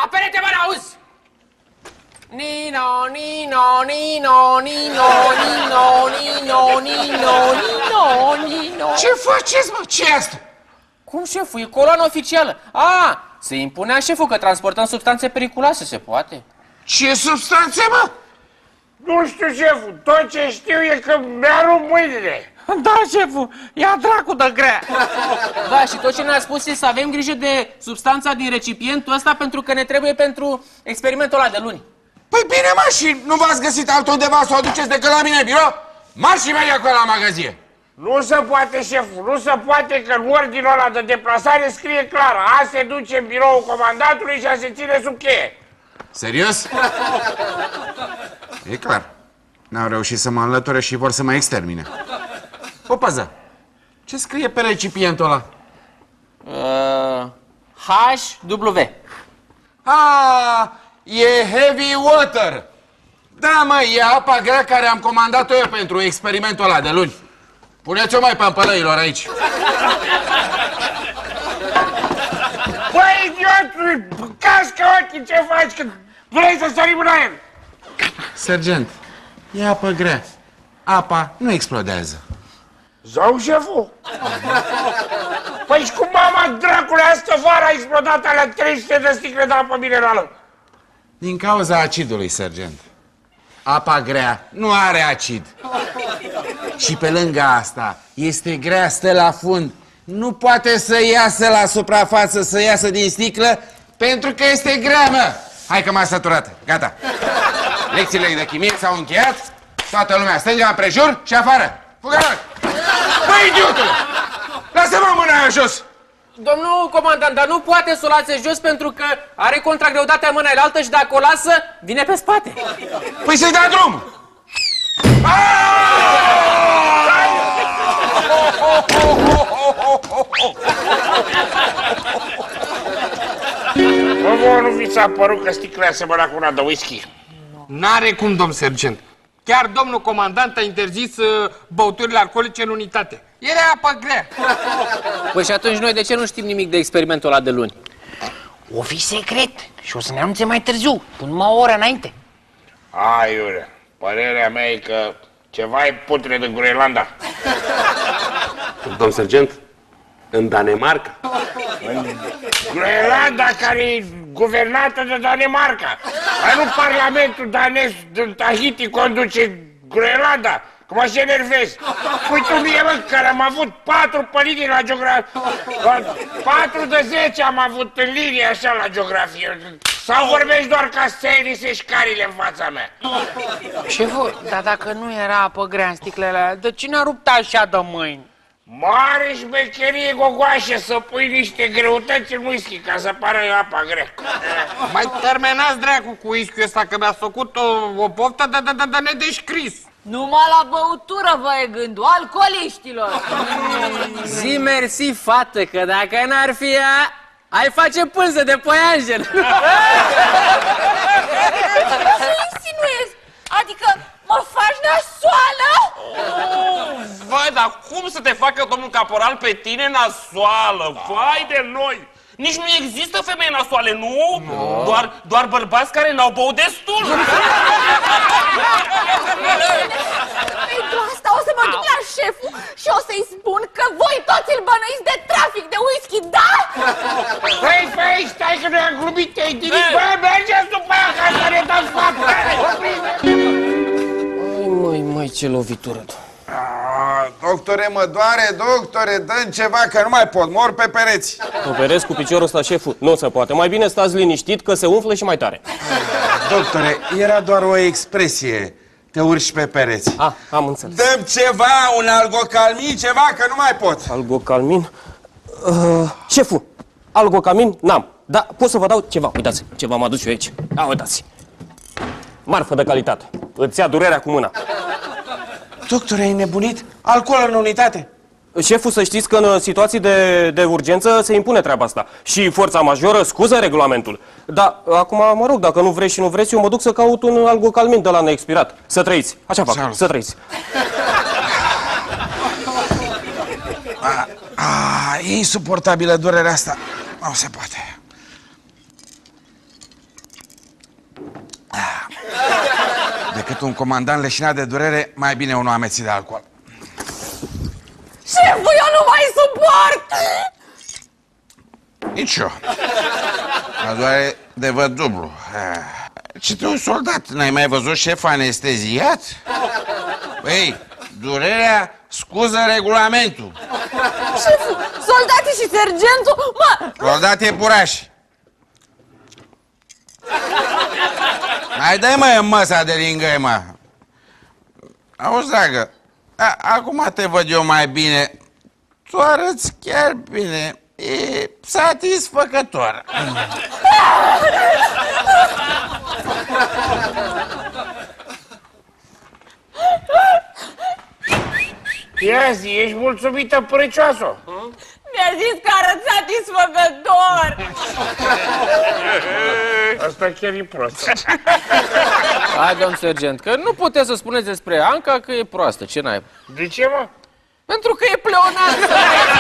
La perete, mă, n-auzi! Nino, Nino, Nino, Nino, Nino, Nino, Nino, Nino, Nino. Ce faceți, mă? Ce e asta? Cum, șeful? E coloana oficială. A, se impunea, șeful, că transportăm substanțe periculoase, se poate? Ce substanțe, mă? Nu știu, șeful, tot ce știu e că mi-arup mâinile. Da, șeful, ia dracu de grea. Da, și tot ce ne-a spus e să avem grijă de substanța din recipientul ăsta pentru că ne trebuie pentru experimentul ăla de luni. Păi bine, mă, și nu v-ați găsit altundeva să o aduceți decât la mine în birou? Marș imediat cu el la magazie. Nu se poate, șeful, nu se poate că în ordinul ăla de deplasare scrie clar: a se duce în biroul comandantului și a se ține sub cheie. Serios? E clar. N-au reușit să mă înlăture și vor să mă extermine. O pază. Ce scrie pe recipientul ăla? HW. E heavy water. Da, mă, e apa grea care am comandat-o eu pentru experimentul ăla de luni. Puneți-o mai pampălăilor aici. Băi, idiotule, cască ochii, ce faci? Că vrei să sărim în aer? Sergent, e apă grea. Apa nu explodează. Zău, șeful? Păi și cum mama dracului astă vară a explodat alea 300 de sticle de apă minerală? Din cauza acidului, sergent. Apa grea nu are acid. Și pe lângă asta, este grea, stă la fund. Nu poate să iasă la suprafață, să iasă din sticlă, pentru că este grea, mă. Hai că m-a săturat. Gata. Lecțiile de chimie s-au încheiat. Toată lumea stânga împrejur și afară. Fugă! Băi, idiotule! Lasă-mă mâna aia jos! Domnul comandant, dar nu poate să o lase jos pentru că are contragreutatea mâna elaltă și dacă o lasă, vine pe spate. Păi să-i dea drum! Bă, vouă nu vi s-a părut că sticla asemăna cu una de whisky? N-are cum, domn sergent. Chiar domnul comandant a interzis băuturile alcoolice în unitate. Era apă grea. Păi și atunci noi de ce nu știm nimic de experimentul ăla de luni? O fi secret și o să ne anunțe mai târziu, până numai o oră înainte. Iure, părerea mea e că ceva e putred în Groenlanda. Domn sergent, în Danemarca. Groenlanda care e guvernată de Danemarca. Dar nu parlamentul danez din Tahiti conduce Groenlanda. Că mă se enervez. Uite mie, mă, care am avut 4 pe linie la geografie. 4 de 10 am avut în linie așa la geografie. Sau vorbești doar ca să iei șcarile în fața mea? Șeful, dar dacă nu era apă grea în sticlele alea, de cine a rupt așa de mâini? Mare șmecherie, gogoașă, să pui niște greutăți în whisky ca să pară apa grea. Mai terminați dracu cu whisky ăsta, că mi-a făcut o poftă de nedescris. Numai la băutură vă e gândul, alcooliștilor. Zi mersi, fată, că dacă n-ar fi ea, ai face pânză de păianjen. Ce insinuezi? Adică mă faci nasoală? Vai, dar cum să te facă domnul caporal pe tine nasoală? Vai de noi! Nici nu există femei nasoale, nu? Doar bărbați care n-au băut destul. Pentru asta o să mă duc la șeful și o să-i spun că voi toți îl bănuiți de trafic de whisky, da? Păi, stai că noi am glumit, te-ai dinit. Bă, mergeți după aia ca să ne dați fapte. Măi, ce lovitură. Doctore, mă doare, doctore, dă-mi ceva că nu mai pot, mor pe pereți. Operezi cu piciorul ăsta, șeful? Nu se poate. Mai bine stați liniștit că se umflă și mai tare. Doctore, era doar o expresie. Te urci pe pereți. Am înțeles. Dă-mi ceva, un algocalmin, ceva, că nu mai pot. Algocalmin? Șeful, algocalmin n-am. Dar pot să vă dau ceva. Uitați, ceva m-a dus eu aici. Uitați. Marfă de calitate. Îți ia durerea cu mâna. Doctore, ai nebunit? Alcool în unitate? Șeful, să știți că în situații de urgență se impune treaba asta. Și forța majoră scuză regulamentul. Dar acum, mă rog, dacă nu vreți și nu vreți, eu mă duc să caut un algocalmin de la neexpirat. Să trăiți. Așa fac, Salut. să trăiți. E insuportabilă durerea asta. Nu se poate. Decât un comandant leșinat de durere, mai bine unul amețit de alcool. Șeful, eu nu mai suport! Nici eu. Mă doare de văd dublu. Ce te un soldat? N-ai mai văzut șef anesteziat? Păi, durerea scuză regulamentul. Șeful, soldații și sergentul, mă... Soldat iepurași. Hai dă-i mă măsa de lingăi, mă. Auzi, dragă, acum te văd eu mai bine. Tu arăți chiar bine. E satisfăcător. Ia zi, ești mulțumită, precioasă? Mi-a zis că arăt satisfăcător! Asta chiar e prost. Hai, domn sergent, că nu puteți să spuneți despre Anca că e proastă, ce n-ai? De ce, mă? Pentru că e pleonasă!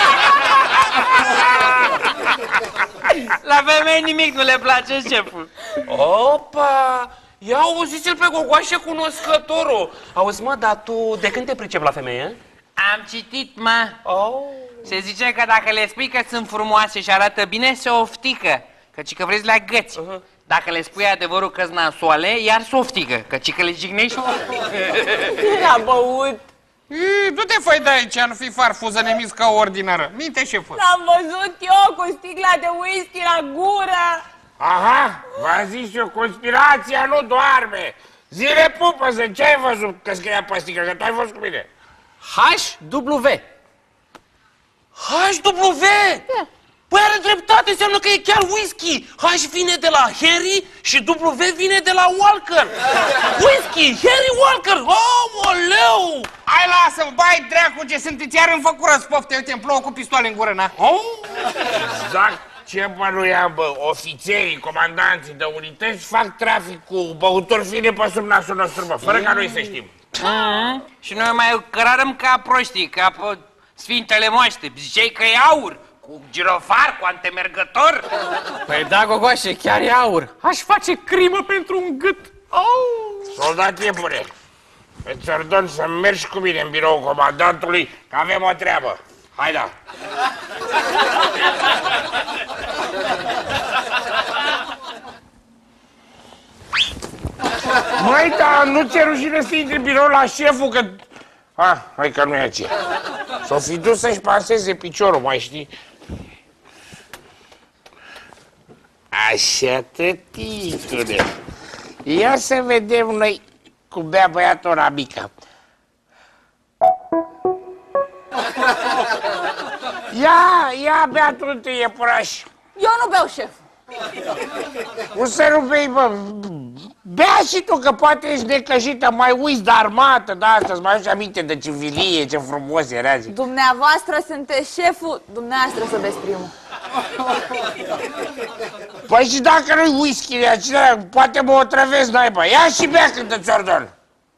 La femei nimic nu le place, șeful. Opa! Ia auziți-l pe Gogoașe cunoscătorul. Auzi, mă, dar tu de când te pricep la femeie? Am citit, mă. Oh. Se zice că dacă le spui că sunt frumoase și arată bine, se oftică. Căci că vrei să le agăți. Dacă le spui adevărul că-s nasoale, iar se oftică. Căci că le jignești. Era băut. Du-te, făi de aici, nu fi farfuză nemis ca o ordinară. Minte, șeful. L-am văzut eu cu sticla de whisky la gură. Aha, v-am zis eu, conspirația nu doarme. Zile pupăză, ce ai văzut că scria pe sticlă, că tu ai văzut cu mine? HW. HW? Păi are dreptate, înseamnă că e chiar whisky. H vine de la Harry și W vine de la Walker. Whisky, Harry Walker, omoleu! Hai, lasă-mă, bai dracu ce sunteți iar în făcură spofte. Uite, îmi plouă cu pistoale în gură, na. Exact ce bănuiam, bă, ofițerii, comandanții de unități fac trafic cu băuturi fine pe sub nasul nostru, bă, fără ca noi să știm. Și noi mai cărărăm ca proștii, ca pe Sfintele Moaște. Ziceai că e aur, cu girofar, cu antemergător. Păi da, Gogoașe, chiar e aur. Aș face crimă pentru un gât. Soldat iepure, îți ordon să mergi cu mine în biroul comandantului, că avem o treabă. Hai da! Măi, da, nu ți-e rușine să intri în birou la șeful, că... Hai că nu e aceea. S-o fi dus să-și paseze piciorul, mai știi? Așa, tătitule. Ia să vedem noi cum bea băiatul Rabica. Ia, bea tu întâi, iepuraș. Eu nu beau, șef. Cum să nu bei, bă? Bea și tu, că poate ești necăjită, mai uiți de armată, da, asta-ți mai aduci aminte de civilie, ce frumos era zi. Dumneavoastră sunteți șeful, dumneavoastră să beți primul. Păi și dacă nu-i whisky de aceea, poate mă otrăvesc, naiba. Ia și bea când îți ordon.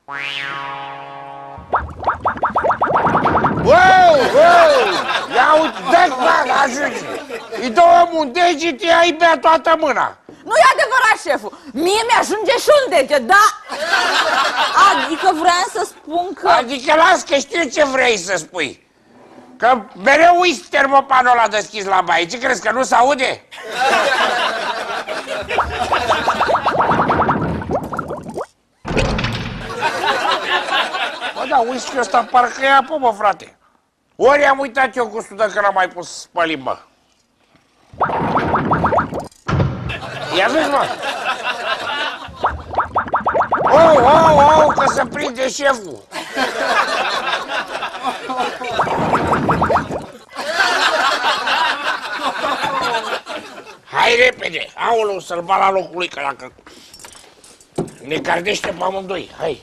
Wow! Ia uite, dă-ți bani, ajunge. Îi dă omul un deget, ea îi bea toată mâna. Nu e adevărat, șeful. Mie mi-ajunge și un deget, da? Adică vreau să spun că... Adică las că știu ce vrei să spui. Că mereu uiți termopanul ăla deschis la baie. Ce crezi, că nu s-aude? Bă, da, whisky-ul ăsta parcă e apă, mă, frate. Ori am uitat eu gustul de că l-am mai pus pe limbă. Ia vezi, mă! Oh, că se prinde șeful! Hai repede! Aoleu, să-l bat la locul lui, că dacă... ne gardește pe amândoi, hai!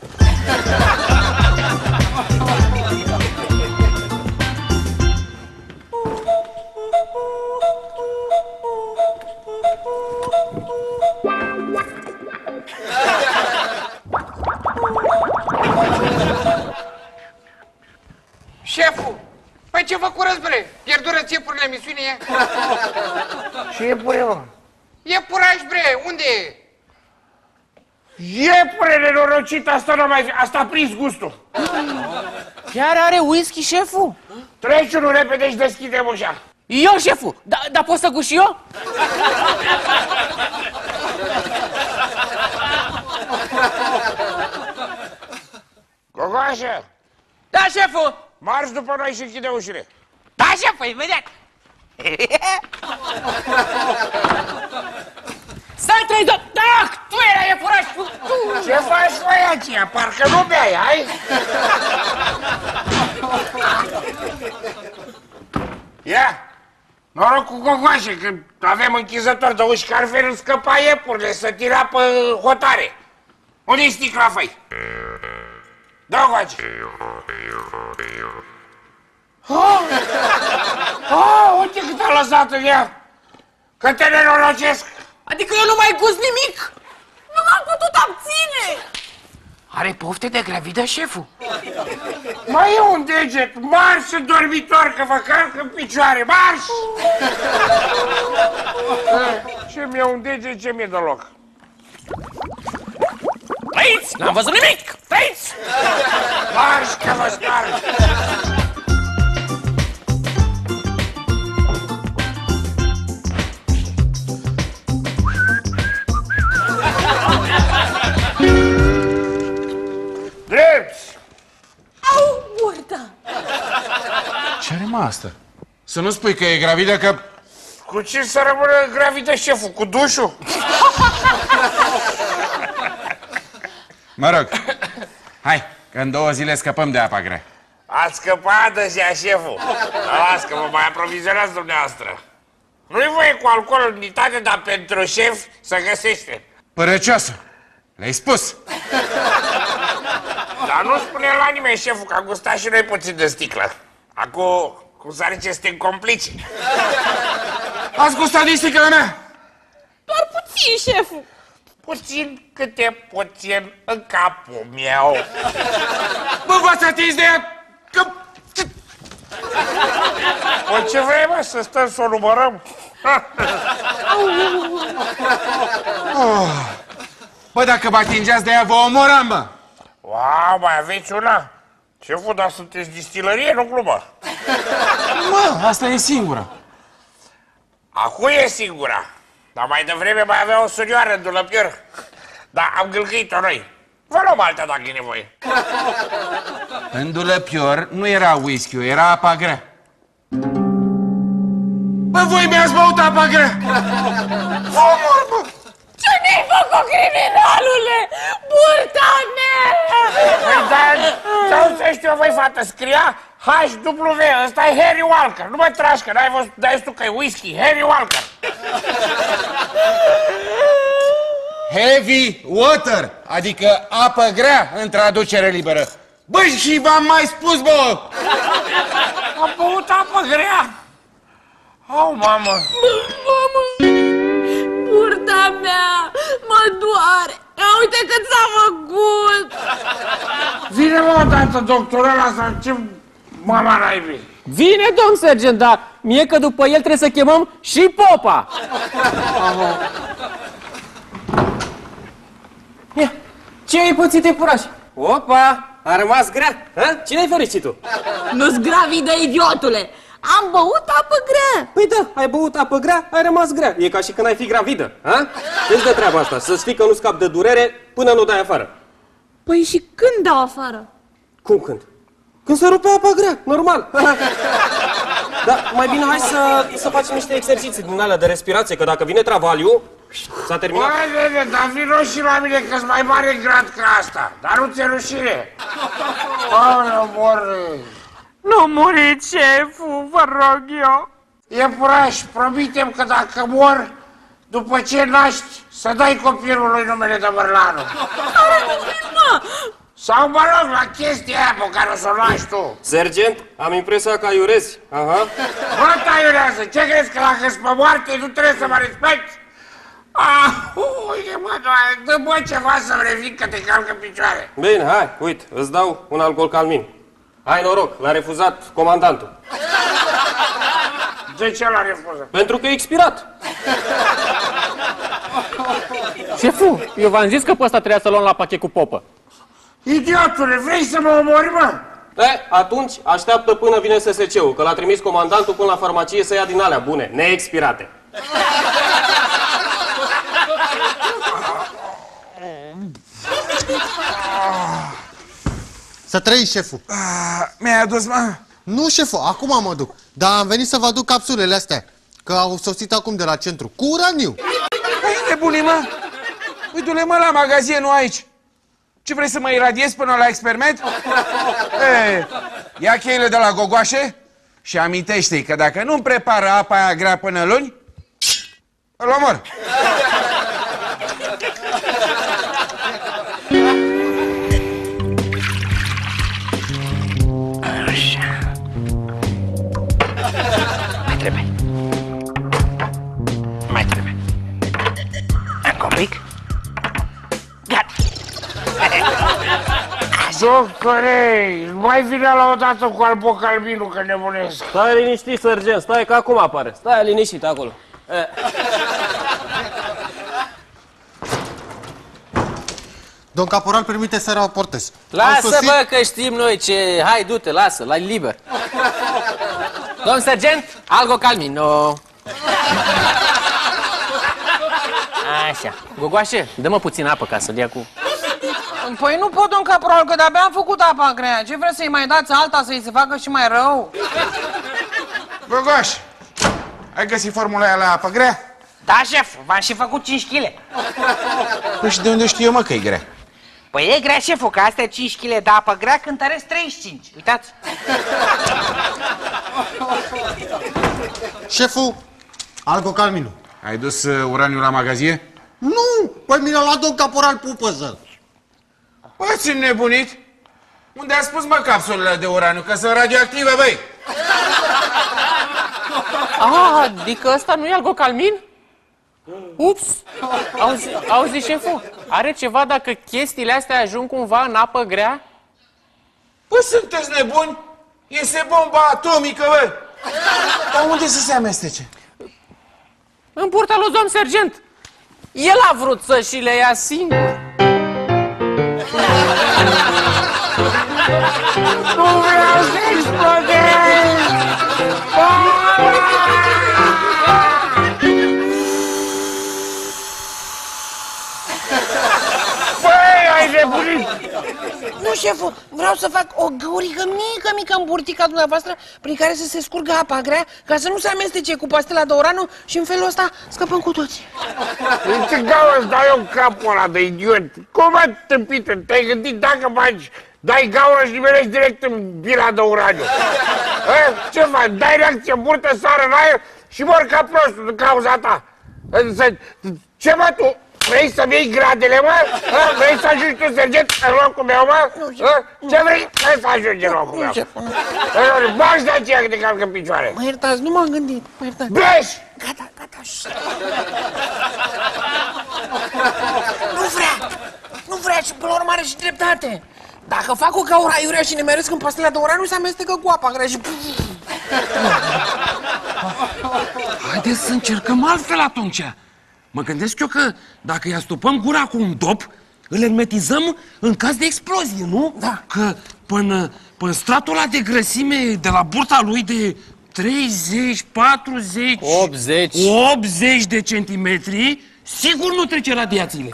Șeful, păi ce făcură-ți, bre? Pierdură țiepurile emisiunii? Ce e pune, mă? E puraj, bre, unde e? Iepure nenorocit, asta a prins gustul. Chiar are whisky, șeful? Treci unul repede și deschide ușa. Eu, șeful! Da, pot să guși eu? Gogoașă, Da, șeful! marș după noi și închide ușile. Da, șeful, imediat! Stai, 32! Da, tu erai iepuraș! Ce faci, măi, aceea? Parcă nu beai, hai? Ia! Noroc cu Gogoașe, că avem închizător de uși, că altfel îți scăpa iepurile să tira pe hotare. Unde-i sticla, făi? Da, Gogoașe! Uite cât a lăsat în ea! Că te nenorocesc! Adică eu nu mai gust nimic! Nu m-am putut abține! Are pofte de gravidă, șeful? Mai e un deget, marș în dormitor, că vă calc în picioare, marș! Ce mi-e un deget, ce mi-e deloc? Trăiți! N-am văzut nimic! Trăiți! Marș, că vă sparg! Drept! Au, burtă! Ce are, mă, asta? Să nu spui că e gravidă, că... Cu ce să rămână gravidă șeful? Cu dușul? Mă rog, hai, că în 2 zile scăpăm de apa grea. Ați scăpat deja, șeful. Las că vă mai aprovizionați dumneavoastră. Nu-i voie cu alcool în unitate, dar pentru șef să găsește. Părăcioasă, le-ai spus. Dar nu spune la nimeni, șeful, că am gustat și noi puțin de sticlă. Acum, cum s-ar zice, suntem complici. Ați gustat din sticla mea? Doar puțin, șeful! Puțin câte puțin în capul meu. Bă, v-ați atins de ea? Că... O, ce vrei, mă, să stăm să o numărăm? Bă, dacă vă atingeați de ea, vă omoram, bă. Wow, mai aveți una? Șeful, dar sunteți distilărie, nu glumă. Mă, asta e singura. Acum e singura. Dar mai devreme mai avea o surioară în dulăpior. Dar am gâlgâit-o noi. Vă luăm alta dacă e nevoie. În dulăpior nu era whisky, era apa grea. Bă, voi mi-ați băut apa grea! Vă omor, bă! Ce ne-ai făcut, criminalule? Burta mea! Păi, dar să știu eu, voi, fată, scria HW, ăsta e Harry Walker. Nu mă tragi, că n-ai văzut, dai tu că e whisky, Harry Walker. Heavy water, adică apă grea în traducere liberă. Băi, și v-am mai spus, bă! Am băut apă grea. Au, mamă. Mamă! Burta mea! Mă doare! Ia uite cât s-a făcut! Vine, mă, odată, doctorul ăla, să ce mama naibii. Vine, domn sergent, dar mie că după el trebuie să chemăm și popa! Ia, ce ai pățit, iepuraș? Opa, a rămas grea, ha? Cine-ai fericitul? Nu-s gravidă, idiotule! Am băut apă grea! Păi da, ai băut apă grea, ai rămas grea. E ca și când ai fi gravidă, ha? Ce-ți dă treaba asta? Să știi că nu scapi de durere până nu dai afară. Păi și când dau afară? Cum când? Când se rupe apa grea, normal. Dar mai bine hai să facem niște exerciții din alea de respirație, că dacă vine travaliu, s-a terminat. Băi, nene, dar vino și la mine, că-s mai mare grad ca asta. Dar nu ți-e rușine. Aoleu, mor. Nu muriți, șeful, vă rog eu. Iepuraș, promitem că dacă mor, după ce naști, să dai copilului numele de Mărlanu. Mă! Sau, mă rog, la chestia aia pe care o să o lași tu. Sergent, am impresia că aiurezi. Aha. Bă, taiurează, ce crezi, că la pe moarte nu trebuie să mă respecti? Uite, mă, doare, dă-mă ceva să-mi revin că te calcă în picioare. Bine, hai, uite, îți dau un alcool calmin. Hai noroc, l-a refuzat comandantul. De ce l-a refuzat? Pentru că e expirat. Șeful, eu v-am zis că pe ăsta trebuia să luăm la pachet cu popă. Idiotule, vrei să mă omori, mă? Atunci așteaptă până vine SSC-ul, că l-a trimis comandantul până la farmacie să ia din alea bune, neexpirate. Să trăiți, șeful. Mi-ai adus, mă? Nu, șeful, acum mă duc. Dar am venit să vă aduc capsulele astea, că au sosit acum de la centru, cu uraniu. Păi, nebunii, mă? Păi, du-le, mă, la magazie, nu aici. Ce, vrei să mă iradiezi până la experiment? E, ia cheile de la gogoașe și amintește-i că dacă nu-mi prepară apa aia grea până luni, îl omor. Așa. Mai trebuie. Mai trebuie. Încă un pic. Gata. Doctore, mai vine la o dată cu albocalminul, că nebunesc. Stai liniștit, sergent, stai că acum apare. Stai liniștit acolo. Domn caporal, permite să raportez. Lasă, bă, că știm noi ce... Hai, du-te, lasă, la liber. Domn sergent, algo calmino. Așa. Gogoașe, dă-mă puțin apă ca să-l ia cu... Păi nu pot, domn caporal, că de-abia am făcut apa grea. Ce vreți să-i mai dați alta, să-i se facă și mai rău? Gogoaș, ai găsit formula aia la apă grea? Da, șef, v-am și făcut 5 kg. Păi și de unde știu eu, mă, că e grea? Păi e grea, șeful, că astea 5 kg de apă grea cântăresc 35. Uitați. Șeful, albocalminul. Ai dus uraniul la magazie? Nu, păi mi l-a luat domn caporal Pupăză. Bă, ți-mi nebunit? Unde a spus, mă, capsulele de uraniu? Că sunt radioactive, băi! Adică ăsta nu e algocalmin? Ups! Auzi, șeful, are ceva dacă chestiile astea ajung cumva în apă grea? Bă, sunteți nebuni? Este bomba atomică, bă! Dar unde să se amestece? În burta lui domn sergent. El a vrut să și le ia singur. Nu vreau să explodez! Băi, ai nebunit! Nu, șeful, vreau să fac o găurică mică în burtica dumneavoastră prin care să se scurgă apa grea, ca să nu se amestece cu pastila de uraniu și în felul ăsta scăpăm cu toții. În ce gaură îți dau eu capul ăla de idiot? Cum ai tâmpită? Te-ai gândit dacă faci, dai gaură și nimerești direct în bila de uraniu? Ce faci? Dai reacție în burtă, sară în aer și mor ca prostul din cauza ta. Ce mă, tu? Vrei să-mi iei gradele, mă? Vrei să ajungi tu, sergent, în locul meu, mă? Ce vrei? Vrei să ajungi în locul meu? Bași de aceea că te calcă în picioare. Mă iertați, nu m-am gândit, mă iertați. Bleș! Gata. Nu vrea și până la urmă are și dreptate. Dacă fac o gaură aiurea și nimeresc în pastila de uraniu, se amestecă cu apa grea și... Haideți să încercăm altfel atunci. Mă gândesc eu că dacă îi astupăm gura cu un dop, îl hermetizăm în caz de explozie, nu? Da. Că până stratul ăla de grăsime de la burta lui de 30, 40... 80 de centimetri, sigur nu trece radiațiile.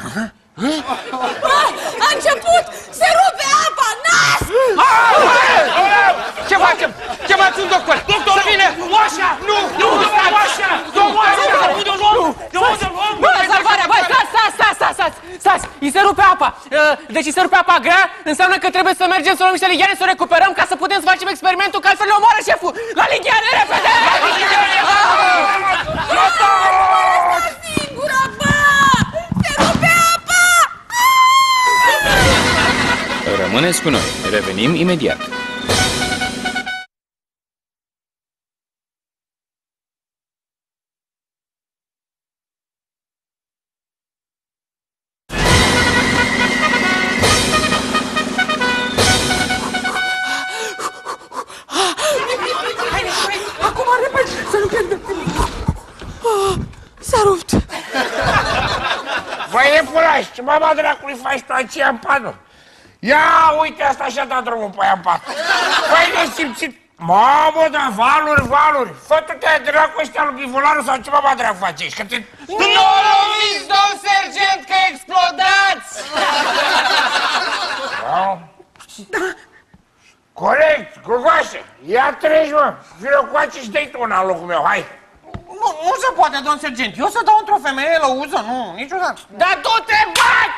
A început! Se rupe apa! Nas! Ce facem? Chemați un doctor! Doctor, să vină! Oașa! Nu! Oașa! Unde o luăm? Bă, salvarea, băi, stați! Îi se rupe apa! Deci îi se rupe apa grea, înseamnă că trebuie să mergem să luăm niște ligheane, să o recuperăm ca să putem să facem experimentul, că altfel ne omoară șeful! La ligheane, repede! La ligheane! Singură, bă! Se rupe apa! Rămâneți cu noi, revenim imediat. Acum, repede, să nu pierdem. S-a rupt. e pulaș, ce mama dracului faci tu aceea în patru? Ia uite, asta și-a dat drumul pe aia în patru. Păi nesimțit. Mamă, dar valuri. Fă-tu-te dracu ăștia lui Bivolaru sau ce mama dracu face aici? Că te... Nu loviți, domn sergent, că explodați! Da. Corect, Gogoașe, ia treci, mă. Vino cu aici și dă-i tu una în locul meu, hai. Nu se poate, domn sergent. Eu să dau într-o femeie lăuză, nu, niciodată. Dar tu te bați!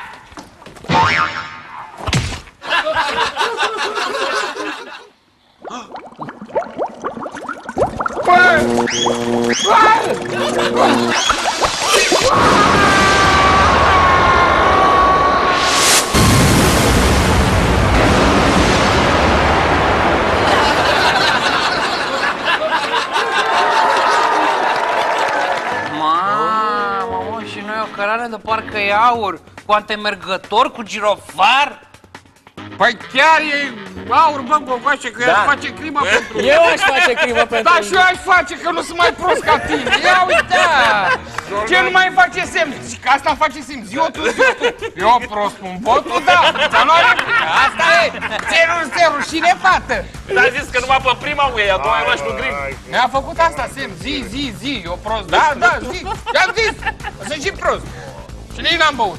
Mamă, și noi o cărare de parcă e aur, cu antemergător, cu girofar. Păi chiar e aur, bă, Gogoașe, că eu aș face crimă pentru... Eu aș face crimă pentru... Da, și eu aș face, că nu sunt mai prost ca tine. Ia uite! Ce nu mai face semn? Și că asta face semn, zi-o tu. Eu prost un votul, da. Dar nu are... Asta e. Ce rușine, fată. Dar zis că numai pe prima uie, a doua era și nu grim. Mi-a făcut asta semn, zi, eu prost. Da, zi. I-am zis, o să și prost. Și nici n-am băut.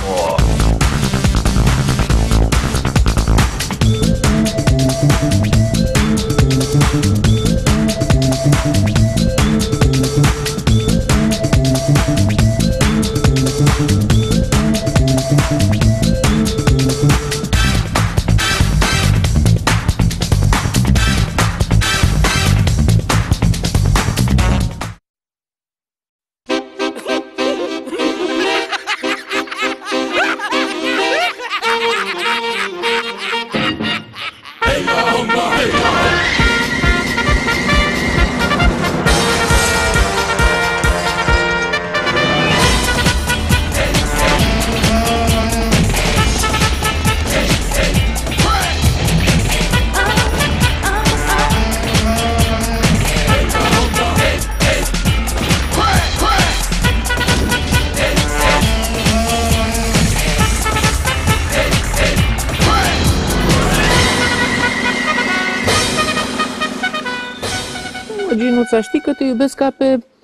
Ginuța, știi că te iubesc ca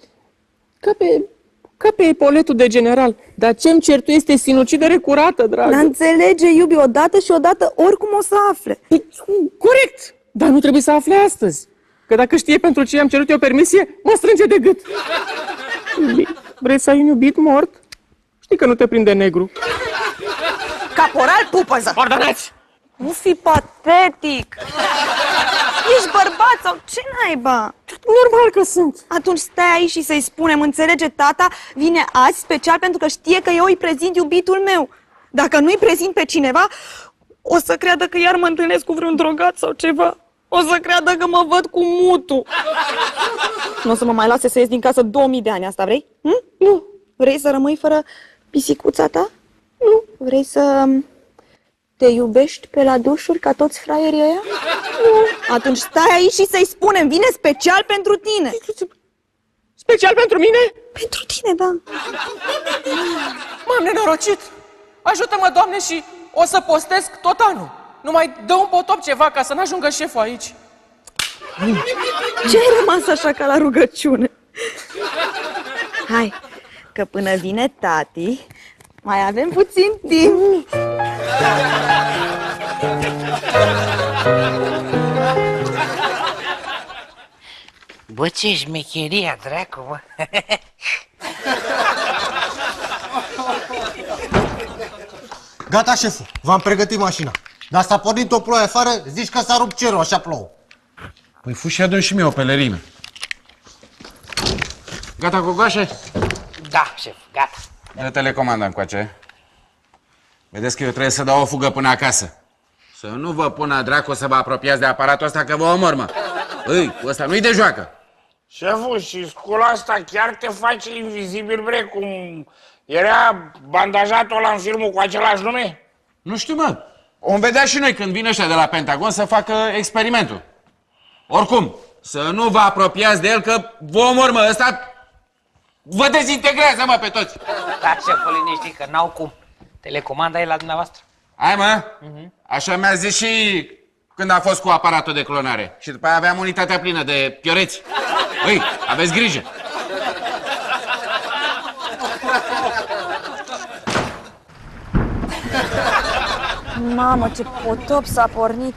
pe epoletul de general. Dar ce-mi cer tu este sinucidere curată, dragă. Dar înțelege, iubi, odată și odată oricum o să afle. Corect! Dar nu trebuie să afle astăzi. Că dacă știe pentru ce i-am cerut eu permisie, mă strânge de gât. Iubi, vrei să ai un iubit mort? Știi că nu te prinde negru. Caporal Pupăză! Ordonați! Nu fi patetic! Ești bărbat sau ce naiba? Normal că sunt. Atunci stai aici și să-i spunem, înțelege, tata vine azi special pentru că știe că eu îi prezint iubitul meu. Dacă nu îi prezint pe cineva, o să creadă că iar mă întâlnesc cu vreun drogat sau ceva. O să creadă că mă văd cu mutu. Nu o să mă mai lase să ies din casă 2000 de ani, asta vrei? Nu. Vrei să rămâi fără pisicuța ta? Nu. Vrei să te iubești pe la dușuri ca toți fraierii ăia? Nu. Atunci stai aici și să-i spunem, vine special pentru tine. Special pentru mine? Pentru tine, da. M-am nenorocit. Ajută-mă, Doamne, și o să postesc tot anul. Numai dă un potop ceva ca să n-ajungă șeful aici. Ce ai rămas așa ca la rugăciune? Hai, că până vine tati, mai avem puțin timp. Bă, ce șmecheria, dracu, bă. Gata, șeful, v-am pregătit mașina. Dar s-a pornit o ploaie afară, zici că s-a rupt cerul, așa plouă. Păi fu și adu-mi și mie o pelerină. Gata, Gogoașe? Da, șef, gata. Dă telecomanda încoace. Vedeți că eu trebuie să dau o fugă până acasă. Să nu vă pună dracu să vă apropiați de aparatul ăsta, că vă omor, mă. Îi, ăsta nu-i de joacă. Șeful, și scula asta chiar te face invizibil, bre, cum era bandajatul ăla în filmul cu același nume? Nu știu, mă. Om vedea și noi când vin ăștia de la Pentagon să facă experimentul. Oricum, să nu vă apropiați de el, că vă omor, mă, ăsta... Vă dezintegrează, mă, pe toți! Da, șeful, liniștit, că n-au cum. Telecomanda e la dumneavoastră. Hai, mă! Așa mi-a zis și când a fost cu aparatul de clonare. Și după aia aveam unitatea plină de pioreți. Băi, aveți grijă! Mamă, ce potop s-a pornit.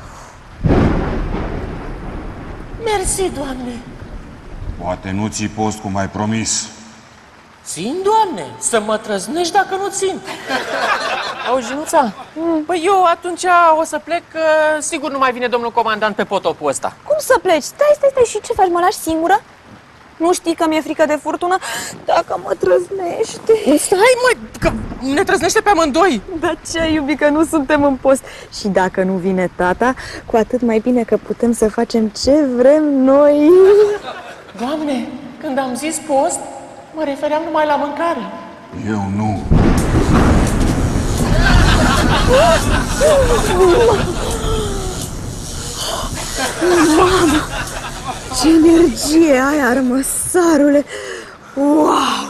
Mersi, Doamne. Poate nu ții post cum ai promis. Țin, Doamne, să mă trăznești dacă nu țin. Auzi, Jinuța? Păi eu atunci o să plec, că sigur nu mai vine domnul comandant pe potopul ăsta. Cum să pleci? Stai, și ce faci? Mă lași singură? Nu știi că mi-e frică de furtună? Dacă mă trăznește... Stai, mă, că ne trăznește pe amândoi. Dar ce, iubi, că nu suntem în post. Și dacă nu vine tata, cu atât mai bine că putem să facem ce vrem noi. Doamne, când am zis post, mă refeream numai la mâncare. Eu nu. Mamă, ce energie ai, armăsarule! Wow!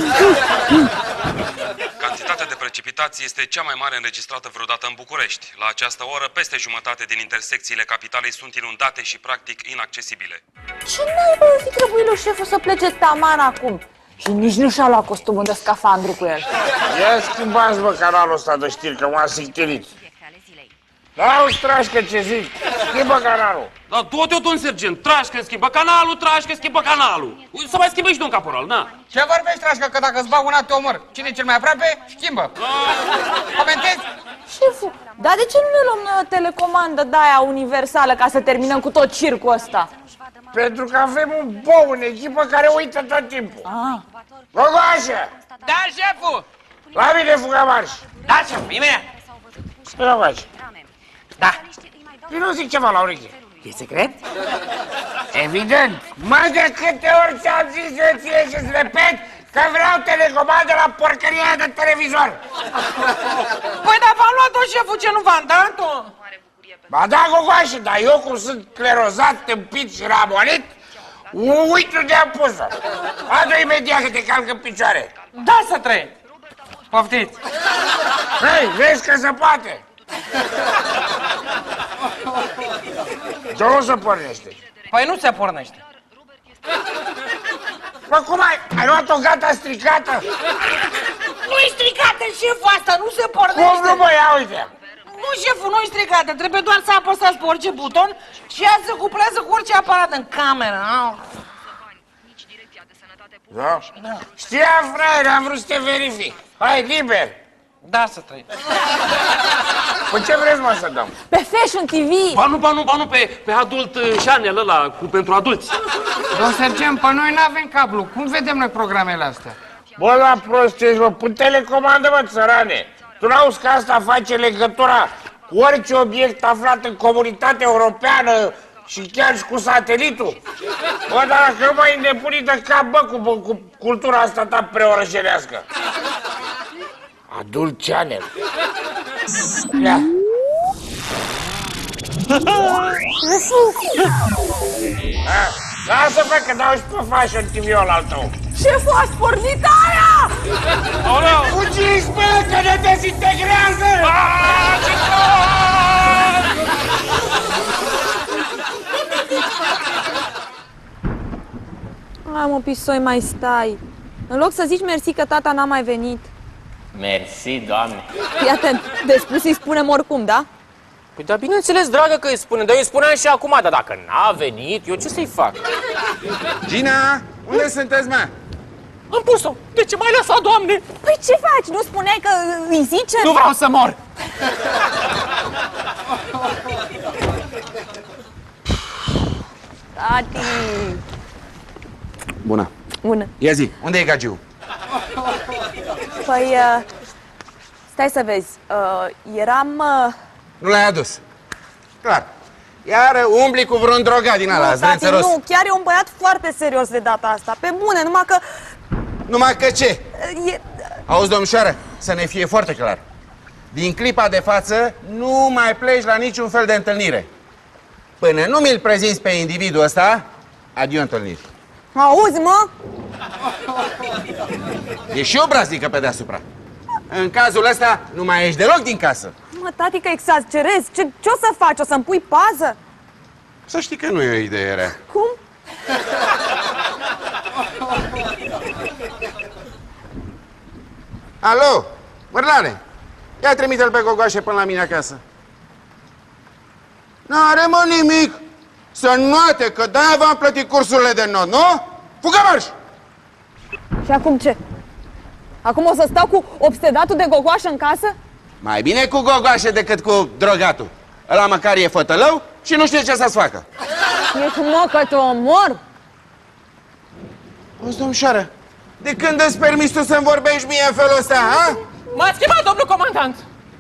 Cantitatea de precipitații este cea mai mare înregistrată vreodată în București. La această oră, peste jumătate din intersecțiile capitalei sunt inundate și practic inaccesibile. Ce naiba o fi trebuit lui șeful să plece taman acum? Și nici nu și-a luat costumul de scafandru cu el. Ia schimbați, bă, canalul ăsta de știri, că m-a sictirit. N-auzi, Trașcă, ce zic? Schimbă canalul. Da, tot eu, domn sergent, Trașcă schimbă canalul, Trașcă schimbă canalul. Să mai schimbe și domn caporal, na. Ce vorbești, Trașcă, că dacă îți bag una te omor? Cine e cel mai aproape, schimbă. Comentezi? Șeful, dar de ce nu ne luăm noi o telecomandă de-aia universală ca să terminăm cu tot circul ăsta? Pentru că avem un bou în echipă care uită tot timpul. Gogoașă! Da, șeful! La mine fuga marș! Da, șeful, imediat! Ce la faci? Da. Eu nu zic ceva la ureche. E secret? Evident! Mai de câte ori ți-am zis eu ție și-ți repet că vreau telecomandă la porcăria de televizor! Păi, dar v-am luat-o, șeful, ce nu v-am dat-o? Ba da, Gogoașă, dar eu cum sunt clerozat, tâmpit și ramonit, uit unde am pus-o. Adu-o imediat că te calcă în picioare. Da, să trăi. Poftiți. Hei, vezi că se poate. De nu se pornește. Păi nu se pornește. Bă, cum ai luat-o gata stricată? Nu-i stricată, șeful, asta nu se pornește. Cum nu, bă, ia uite. Nu, șeful, nu-i stricată, trebuie doar să apăsați pe orice buton și ea se cuplează cu orice aparat în cameră. Da? Știam, fraiere, am vrut să te verific. Hai, liber. Da, să trăi. Păi ce vreți, mă, să dăm? Pe Fashion TV! Ba nu, pe adult channel ăla, pentru adulți. Domn sergent, pe noi n-avem cablu. Cum vedem noi programele astea? Bă, la prost ești, bă, pun telecomandă, mă, țărane. Tu n-auzi că asta face legătura cu orice obiect aflat în comunitatea europeană și chiar și cu satelitul? Bă, dar dacă nu mai înnebunit de cap, bă, cu cultura asta ta preorășenească. Adult Channel. Ia. Lasă-mă că dau și pe Fashion TV-ul al tău. Șeful, a pornit aia! Fugiți, bă, că ne dezintegrează! Hai, mă, pisoi, mai stai. În loc să zici mersi că tata n-a mai venit. Mersi, Doamne. Fii atent, de spus îi spunem oricum, da? Păi da, bineînțeles, dragă, că îi spunem, dar eu îi spuneam și acum, dar dacă n-a venit, eu ce să-i fac? Gina, unde sunteți, mă? Am pus-o. De ce m-ai lăsat, Doamne? Păi ce faci? Nu spuneai că îi zice? Nu vreau să mor. Tati! Bună. Bună. Ia zi, unde e gagiu? Păi, stai să vezi, eram... Nu l-ai adus. Clar. Iar umbli cu vreun drogat din ala, zdrențăros. Nu, chiar e un băiat foarte serios de data asta. Pe bune, numai că... Numai că ce? E... Auzi, domnișoară, să ne fie foarte clar. Din clipa de față, nu mai pleci la niciun fel de întâlnire. Până nu mi-l prezinți pe individul ăsta, adio întâlniri. Auzi, mă? E și obraznică pe deasupra. În cazul ăsta nu mai ești deloc din casă. Mă, tati, că exagerezi. Ce o să faci? O să-mi pui pază? Să știi că nu e o idee rea. Cum? Alo, Mărlane, ia trimite-l pe Gogoașe până la mine acasă. N-are, mă, nimic. Să noate, că de-aia v-am plătit cursurile de not, nu? Fugă marș! Și acum ce? Acum o să stau cu obsedatul de Gogoașă în casă? Mai bine cu Gogoașe decât cu drogatul. Ăla măcar e fătălău și nu știe ce să-ți facă. Ești, mă, că te omor? Auzi, domnișoară, de când îți permiți tu să-mi vorbești mie în felul ăsta, ha? M-ați chemat, domnul comandant!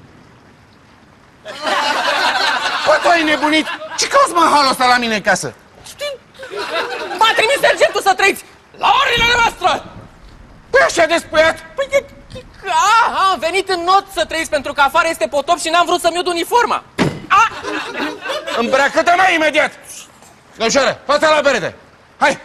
Bă, tu ai nebunit? Ce cauți, mă, halul ăsta la mine în casă? M-a trimis sergentul să trăiți la orile noastre! Păi așa de spăiat? Păi, am venit în not să trăiți pentru că afară este potop și n-am vrut să-mi iud uniforma. Îmbracă-te mai imediat! Domnișoară, fața la perete! Hai!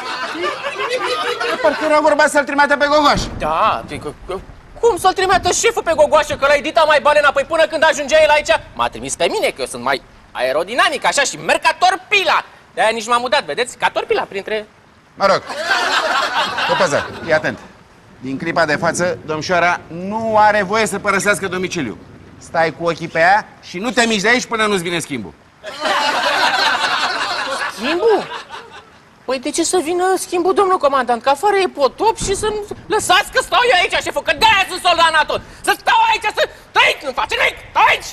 Parcă era vorba să-l trimite pe Gogoaș. Da, cum să-l trimite șeful pe Gogoașă, că l-ai dita mai balena, păi până când ajungea el aici, m-a trimis pe mine, că eu sunt mai aerodinamic, așa, și merg ca torpila. De-aia nici m-am mutat, vedeți? Ca torpila printre... Mă rog, cu păză, fii atent. Din clipa de față, domnișoara nu are voie să părăsească domiciliul. Stai cu ochii pe ea și nu te miști de aici până nu-ți vine schimbul. Schimbul? Păi de ce să vină schimbul, domnul comandant? Că afară e potop și să lăsați că stau eu aici, șeful, că de-aia sunt soldat NATO. Să stau aici, să trăic, nu face nimic, stau aici!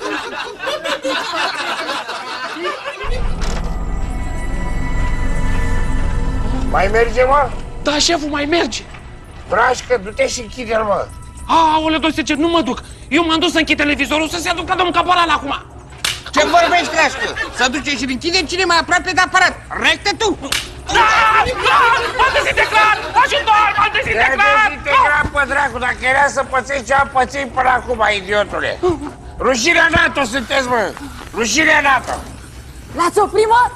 Mai merge, mă? Da, șeful, mai merge. Brașcă, du-te și închide-l, mă. Aoleu, domnule, nu mă duc. Eu m-am dus să închid televizorul să se aducă domnul caporal acum. Ce vorbești, Brașcă? Să duce și închide cine mai aproape de aparat. Recte tu! M-am dezintegrat! Ajutor, m-am dezintegrat! Te-ai dezintegrat, pe dracu, dacă era să pățești ce am pățit până acum, idiotule. Rușinea NATO sunteți, mă! Rușinea NATO! L-ați oprit, mă?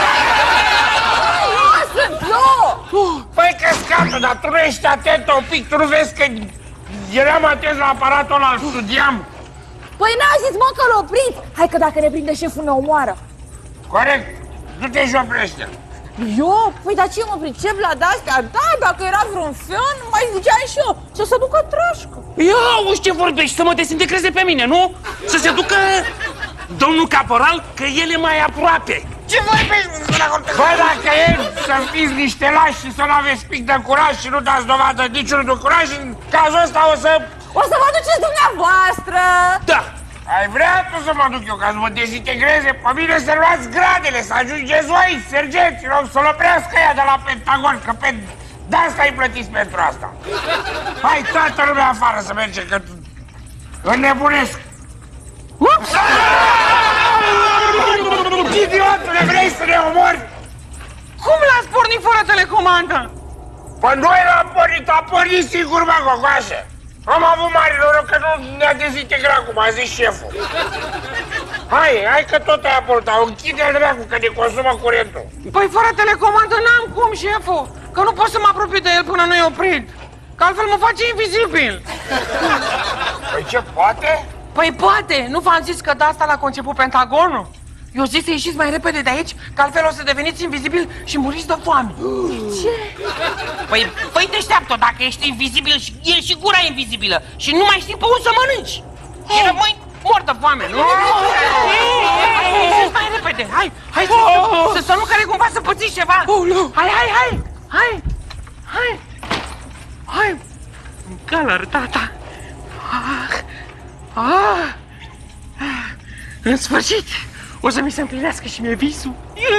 Sunt eu! Păi căscatul, dar tu nu ești atent un pic, tu nu vezi că eram atent la aparatul ăla, îl studiam? Păi n-a zis, mă, că l opriți! Hai că dacă ne prinde șeful ne omoară! Corect, du-te și oprește-l! Eu? Păi dar ce mă pricep la de-astea? Da, dacă era vreun fel, mai ziceam și eu, să se ducă trașcă! Ia auzi ce vorbești, să mă dezintegreze pe mine, nu? Să se ducă domnul caporal, că el e mai aproape. Ce vorbești? Bă, dacă e să fiți niște lași și să nu aveți pic de curaj și nu dați dovadă niciunul de curaj, în cazul ăsta o să... O să vă duceți dumneavoastră! Da! Ai vrea tu să mă duc eu ca să mă dezintegreze? Pe mine să luați gradele, să ajungi jezuiți, sergenți, rog, să-l oprească ea de la Pentagon, că pe de-asta îi plătiți pentru asta. Hai toată lumea afară să merge, că înnebunesc. Idiotule, vrei să ne omori? Cum l-ați pornit fără telecomandă? Păi noi l-am pornit, a pornit singur, mă, Gogoașe. Am avut mare noroc că nu ne-a dezintegrat, cum a zis șeful. Hai că tot ai apărut, închide-l dracu, că ne consumă curentul. Păi fără telecomandă n-am cum, șeful, că nu pot să mă apropii de el până nu e oprit. Că altfel mă face invizibil. Păi ce, poate? Păi poate, nu v-am zis că de asta l-a conceput Pentagonul? Eu zic să ieșiți mai repede de aici, că altfel o să deveniți invizibil și muriți de foame. Ce? Păi deșteaptă, dacă ești invizibil și e și gura invizibilă și nu mai știi pe unde să mănânci. Și rămâi mort de foame, nu? Hai, ieșiți mai repede, hai să nu care cumva să pățiți ceva. Hai. Călăr, tata. În sfârșit, o să mi se împlinească și mie visul.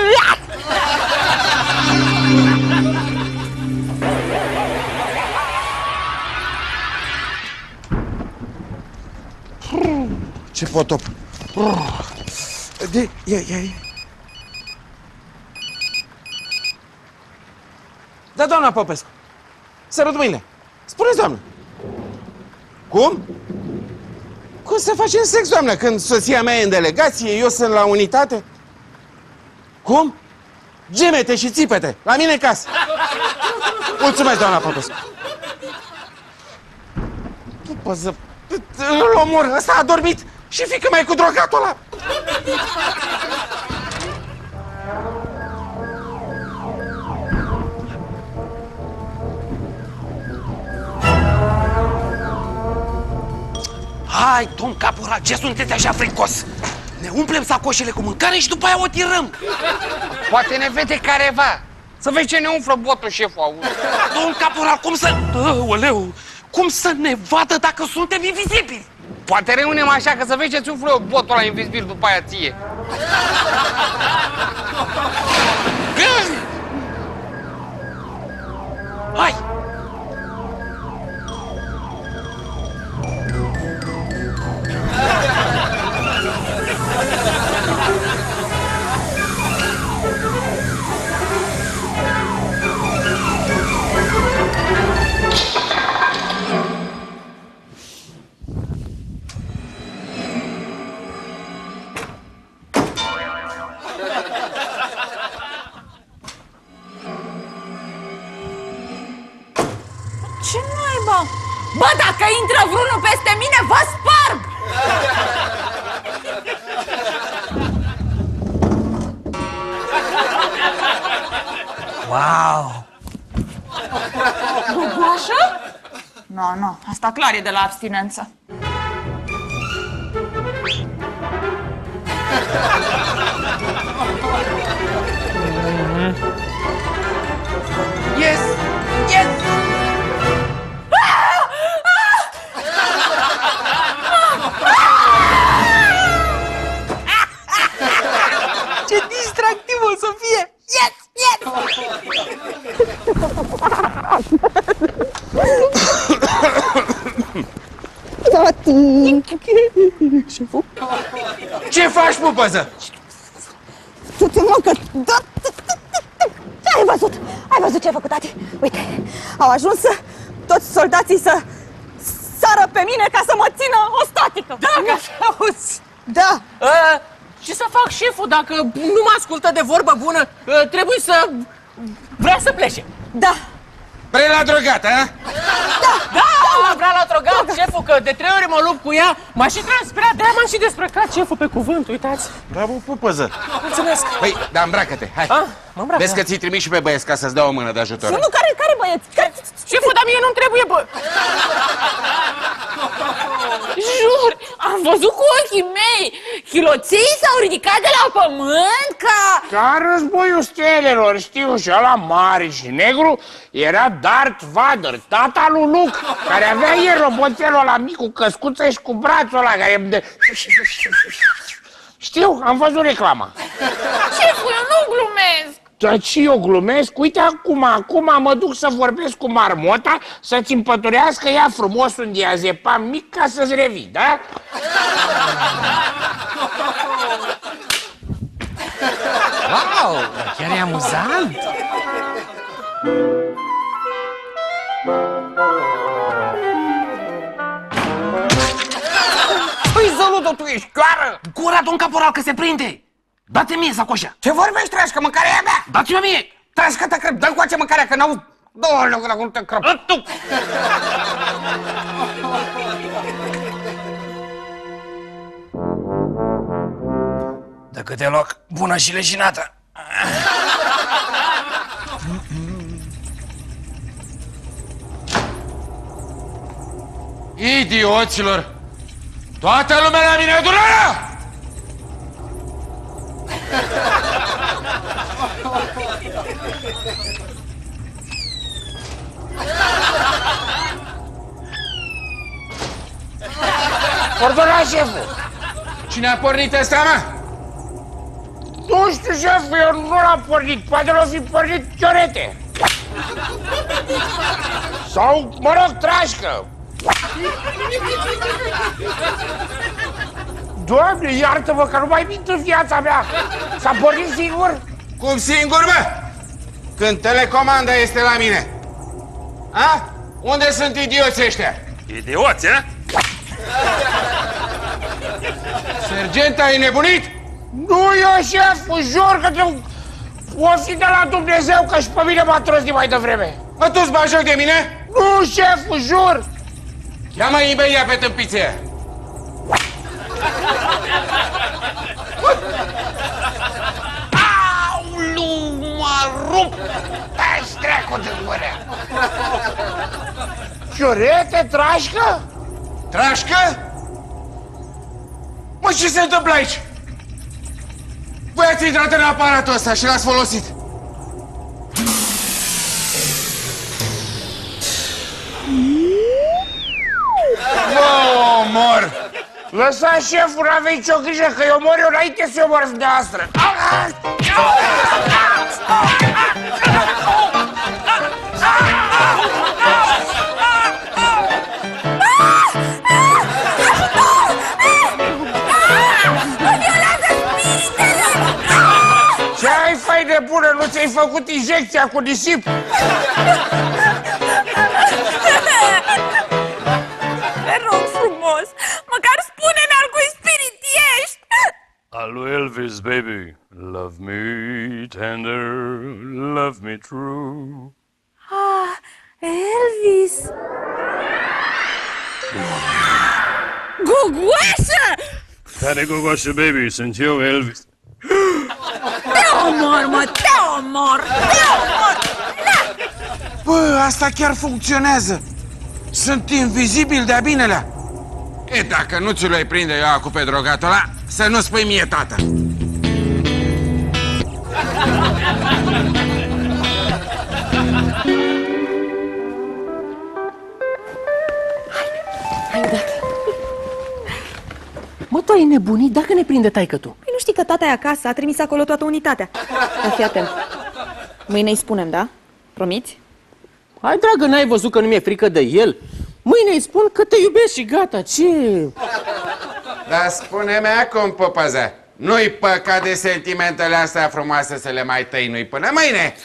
Ce potop! Ia. Da, doamna Popescu, sărut mâinile. Spuneți, doamnă. Cum? Cum să facem sex, doamnă, când soția mea e în delegație, eu sunt la unitate? Cum? Gemete și țipete, la mine în casă. Mulțumesc, doamna Popescu. Păză, îl omor, ăsta a dormit și fică mai cu drogatul ăla. Hai, domn caporal, ce sunteți așa fricos? Ne umplem sacoșele cu mâncare și după aia o tirăm. Poate ne vede careva. Să vezi ce ne umflă botul, șeful, auzi. Domn caporal, cum să... Oleu, cum să ne vadă dacă suntem invizibili? Poate rămânem așa, că să vezi ce-ți umflă botul ăla invizibil după aia ție. Hai! Ce naiba? Bă, dacă intră vreunul peste mine, vă sparg! Wow! Gogoașă? Nu, asta clar e de la abstinență. Yes! Yes! Ce distractiv o să fie! Yes! Yes! Tati! Șeful? Ce faci, pupăză? Tu-te mă, că... Ai văzut ce ai făcut, tati? Uite, au ajuns toți soldații să sară pe mine ca să mă țină o statică. Da, ca să auzi. Da. Ce să fac, șeful, dacă nu mă ascultă de vorbă bună? Trebuie să... vrea să plece. Da. Vrei la drogat, a? Da, vrea la drogat, șeful, că de 3 ori mă lupt cu ea. M-a și transpirat, de-aia m-am și desprăcat, șeful, pe cuvânt, uitați. Bravo, pupăză. Mulțumesc. Păi, dar îmbracă-te, hai. Mă îmbrac, Vezi da. că ți-i trimis și pe băieți ca să-ți dea o mână de ajutor. Nu, care băieți? Șeful, dar mie nu-mi trebuie, bă. Jur, am văzut cu ochii mei. Chiloții s-au ridicat de la pământ Ca războiul stelelor, știu, și ăla mare și negru era Darth Vader, tata lui Luke, care avea ieri roboțelul ăla mic cu căscuță și cu brațul ăla care... Știu, am văzut reclama. Șeful, eu nu glumesc. Dar ce eu glumesc? Uite, acum mă duc să vorbesc cu marmota să-ți împăturească ea frumos un diazepam mic ca să-ți revii, da? Wow, chiar e amuzant. Păi, Zăludo, tu ești chioară? Gura, domn caporal, că se prinde. Dă-te mie sacoșa. Ce vorbești, Trașcă? Mâncarea e a mea! Dați-mi mie. Trașcă, te crăp, dă-mi coace mâncarea, că n-auzi... Doamne, cum te crăp! Tu. De câte loc, bună și leșinată! Idioților! Toată lumea la mine, durarea! Ordona, șeful! Cine a pornit ăsta, mă? Nu știu, șeful, eu nu l-am pornit, poate l-o fi pornit Chiorete. Sau, mă rog, Trașcă. Doamne, iartă-mă că nu mai mint în viața mea. S-a pornit singur? Cum singur, mă? Când telecomanda este la mine. A? Unde sunt idioții ăștia? Idioți, a? Sergent, ai nebunit? Nu, eu, șeful, jur că o fi de la Dumnezeu, că și pe mine m-a trăznit mai devreme. Mă, tu-ți bagi joc de mine? Nu, șeful, jur! Ia-mă imediat pe tâmpiție! Aulu, mă rup! Stai-ți treacu de gură! Chiorete, trașcă? Trașcă? Mă, ce se întâmplă aici? Voi ați intrat în aparatul ăsta și l-ați folosit. Vă omor! Lăsați, șeful, n-aveți nicio grijă, că eu mor eu înainte să-i omor dumneavoastră! Ce ai, fai de bună? Nu ți-ai făcut injecția cu nisip? Te rog frumos, măcar spune-ne al cui spirit ești. Al lui Elvis, baby. Love me tender, love me true. Ah, Elvis. Guguașă! Care gogoașă, baby? Sunt eu, Elvis. Te omor, mă, te omor, te omor! Bă, asta chiar funcționează. Sunt invizibil de-a binelea. E, dacă nu ți l-ai prinde eu acum pe drogatul ăla, să nu spui mie, tată. Hai, da. Mă, tu ai nebunit dacă ne prinde taică-tu? Păi nu știi că tata e acasă, a trimis acolo toată unitatea. Dar fii atent. Mâine îi spunem, da? Promiți? Hai, dragă, n-ai văzut că nu mi-e frică de el? Mâine îi spun că te iubesc și gata, ce? Dar spune-mi acum, popăză, nu-i păcat de sentimentele astea frumoase să le mai tăinui până mâine?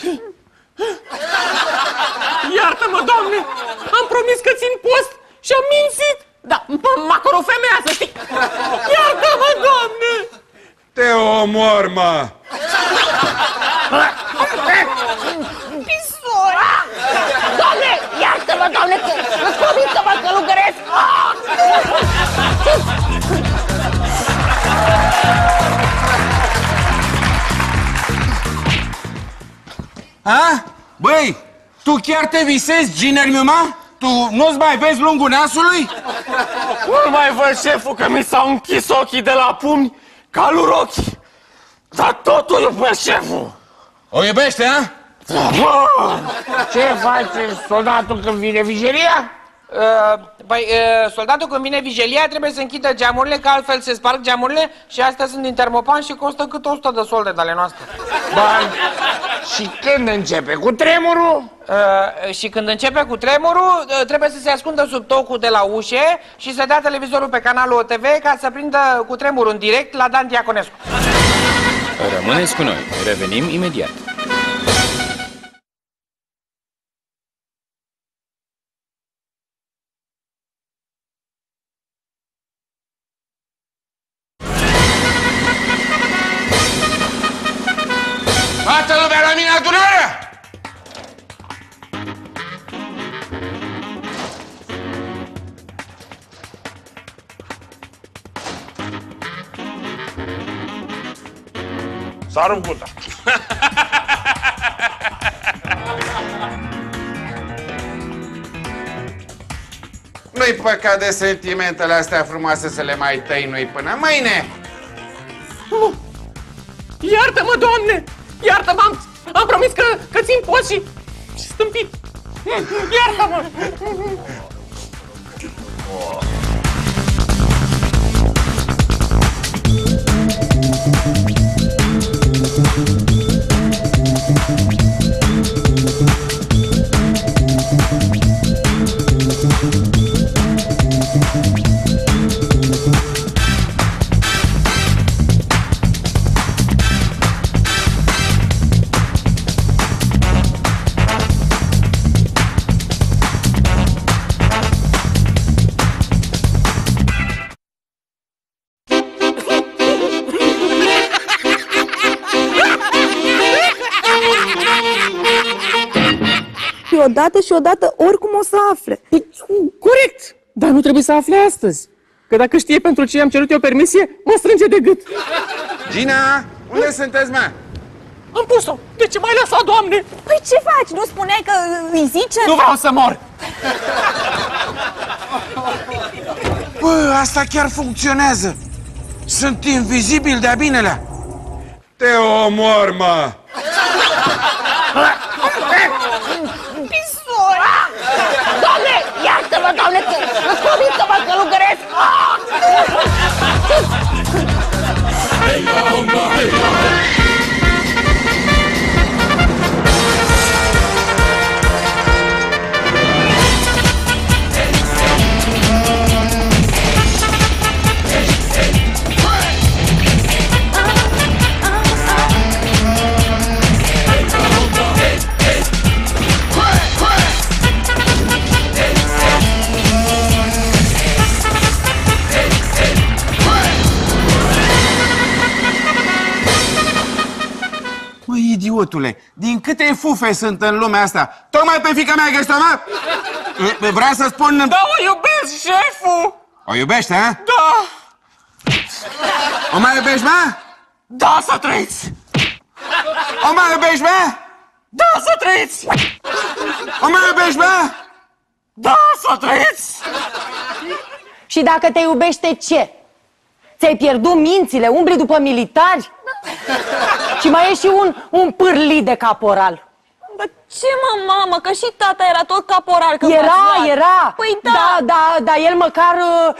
Iartă-mă, Doamne! Am promis că țin post și am mințit! Da, măcar o femeie, să știi! Iartă-mă, Doamne! Te omor, mă! Pisura! Doamne, iartă-mă, Doamne, că îți promit că mă călugăresc! A? Băi, tu chiar te visezi, Giner Miuma? Tu nu-ți mai vezi lungul nasului? Nu mai văd, șeful, că mi s-au închis ochii de la pumni ca lui Rocky. Dar tot o iubesc, șeful. O iubește, a? Ce face soldatul când vine vigilia? Soldatul când vine vigilia trebuie să închidă geamurile, că altfel se sparg geamurile și astea sunt din termopan și costă cât 100 de solde de ale noastre. Bani. Și când începe cu tremurul? Și când începe cu tremurul, trebuie să se ascundă sub tocul de la ușe și să dea televizorul pe canalul OTV ca să prindă cu tremurul în direct la Dan Diaconescu. Rămâneți cu noi. Revenim imediat. Toată lumea la mine adunarea! S-a rupt guta. Nu-i păcat de sentimentele astea frumoase să le mai tăinui până mâine? Iartă-mă, Doamne! Iartă-mă, am promis că țin post și stâmpit. Iartă-mă! odată și odată oricum o să afle. Corect, dar nu trebuie să afle astăzi. Că dacă știe pentru ce i-am cerut eu permisie, mă strânge de gât. Gina, unde sunteți, mă? Am pus-o. De ce m-ai lăsat, Doamne? Păi ce faci? Nu spuneai că îi zice? Nu vreau să mor. Bă, asta chiar funcționează. Sunt invizibil de-a binelea. Te omor, mă! Pisori! Doamne, iartă-mă, Doamne, că îți promit că mă călugăresc! Măi, idiotule, din câte fufe sunt în lumea asta, tocmai pe fiica mea ai găsit-o, mă? Vreau să spun... Da, o iubesc, șeful! O iubești, a? Da! O mai iubești, mă? Da, să trăiți! O mai iubești, mă? Da, să trăiți! O mai iubești, mă? Da, să trăiți! Și dacă te iubește, ce? Ți-ai pierdut mințile, umbli după militari? Și mai e și un pârlit de caporal. Dar ce, mamă, că și tata era tot caporal când Era! Păi da! Da, el măcar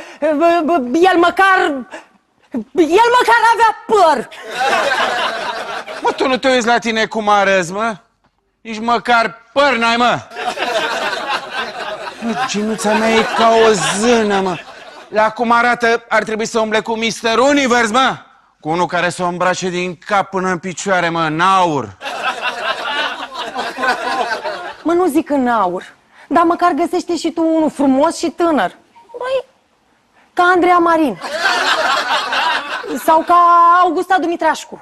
avea păr! Mă, tu nu te uiți la tine cum arăți, mă? Nici măcar păr n-ai, mă! Mă, Ginuța mea e ca o zână, mă! La cum arată, ar trebui să umble cu Mr. Universe, mă! Cu unul care să o îmbrace din cap până în picioare, mă, în aur! Mă, nu zic în aur, dar măcar găsește și tu unul frumos și tânăr. Băi, ca Andreea Marin. Sau ca Augusta Dumitrașcu.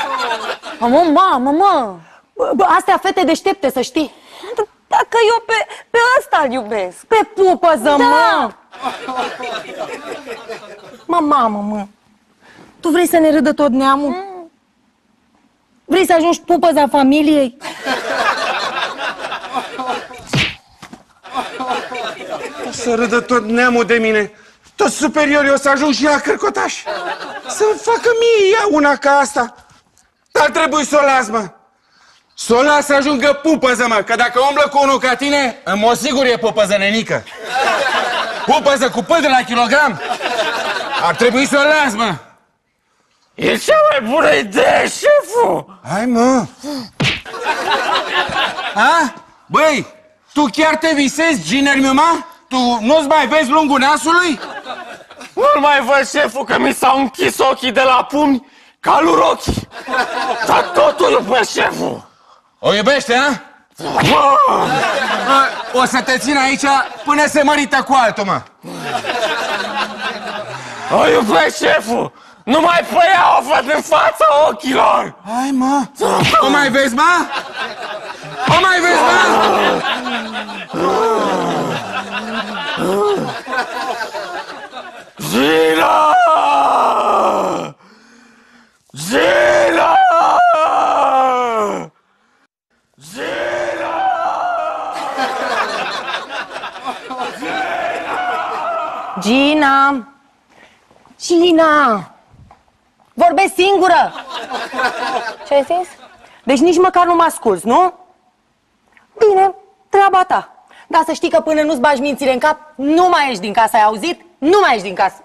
Mamă! Astea fete deștepte, să știi. Dacă eu pe ăsta îl iubesc. Pe pupăză, da. Mamă. Tu vrei să ne râdă tot neamul? Vrei să ajungi pupăza familiei? O să râdă tot neamul de mine. Toți superiorii o să ajung și la cârcotaș. Să-mi facă mie ea una ca asta. Dar trebuie să o las, mă. Să o las să ajungă pupăză, mă. Că dacă umblă cu unul ca tine, în mod sigur e pupăză nenică. Pupăză cu pândă la kilogram. Ar trebui să o las, mă. E cea mai bună idee, șeful! Hai, mă! A? Băi, tu chiar te visezi, ginermiu, mă? Tu nu-ți mai vezi lungul nasului? Nu-l mai văd, șeful, că mi s-au închis ochii de la pumni ca lui Rocky. Dar tot o iubesc, șeful! O iubește, a? O să te țin aici până se mărită cu altul, mă. O iubesc, șeful! Numai pe ea o văd în fața ochilor! Hai, mă! O mai vezi, mă? O mai vezi, mă? Gina! Gina! Gina! Vorbesc singură! Ce ai zis? Deci nici măcar nu mă asculți, nu? Bine, treaba ta. Dar să știi că până nu-ți bagi mințile în cap, nu mai ieși din casă, ai auzit? Nu mai ieși din casă.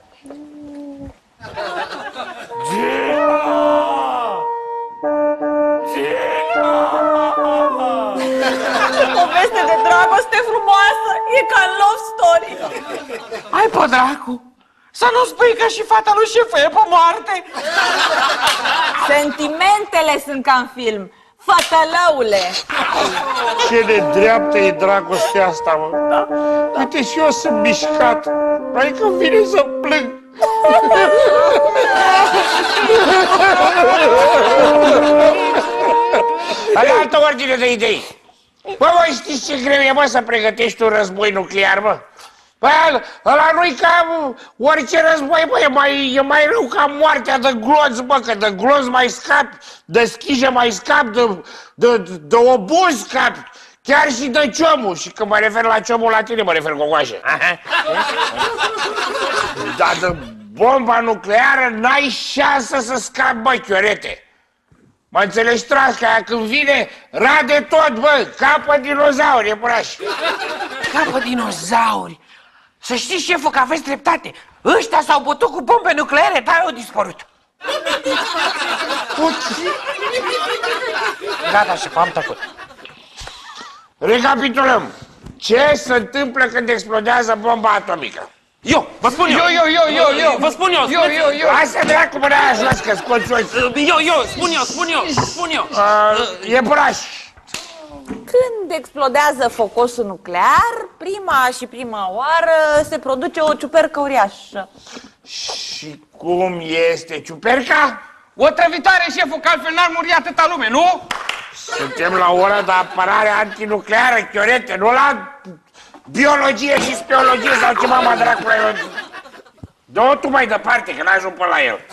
Ce poveste de dragoste frumoasă! E ca love story! Hai, pe dracu! Să nu spui că și fata lui șeful e pe moarte! Sentimentele sunt ca în film. Fătălăule! Ce de dreaptă e dragostea asta, mă, da? Uite, și eu sunt mișcat. Adică vine să plâng. Hai, altă ordine de idei. Bă, mă, știți ce greu e, mă, să pregătești un război nuclear, mă? Bă, ăla nu-i ca orice război, bă, e mai rău ca moartea de glonț, bă, că de glonț mai scapi, de schijă mai scapi, de obuz scapi, chiar și de ciomul. Și când mă refer la ciomul, la tine mă refer, Gogoașă. Dar de bomba nucleară n-ai șansă să scapi, bă, chiorete. Mă înțelegi, trasca aia când vine, rade tot, bă, capă dinozauri, e puraș. Capă dinozauri. Să știți, șeful, că aveți dreptate. Ăștia s-au bătut cu bombe nucleare, dar au dispărut. Gata, șef, am tăcut. Recapitulăm. Ce se întâmplă când explodează bomba atomică? Eu, vă spun eu. Vă spun eu. Hai să dracu mâna aia jos, că scoți. Spun eu. E buraș. Când explodează focosul nuclear, prima oară se produce o ciupercă uriașă. Și cum este ciuperca? O trăvitoare, șeful, că altfel n-ar muri atâta lume, nu? Suntem la ora de apărare antinucleară, chiorete, nu la biologie și spiologie sau ce mama dracului. Dă-o tu mai departe, că n-ajung până la el.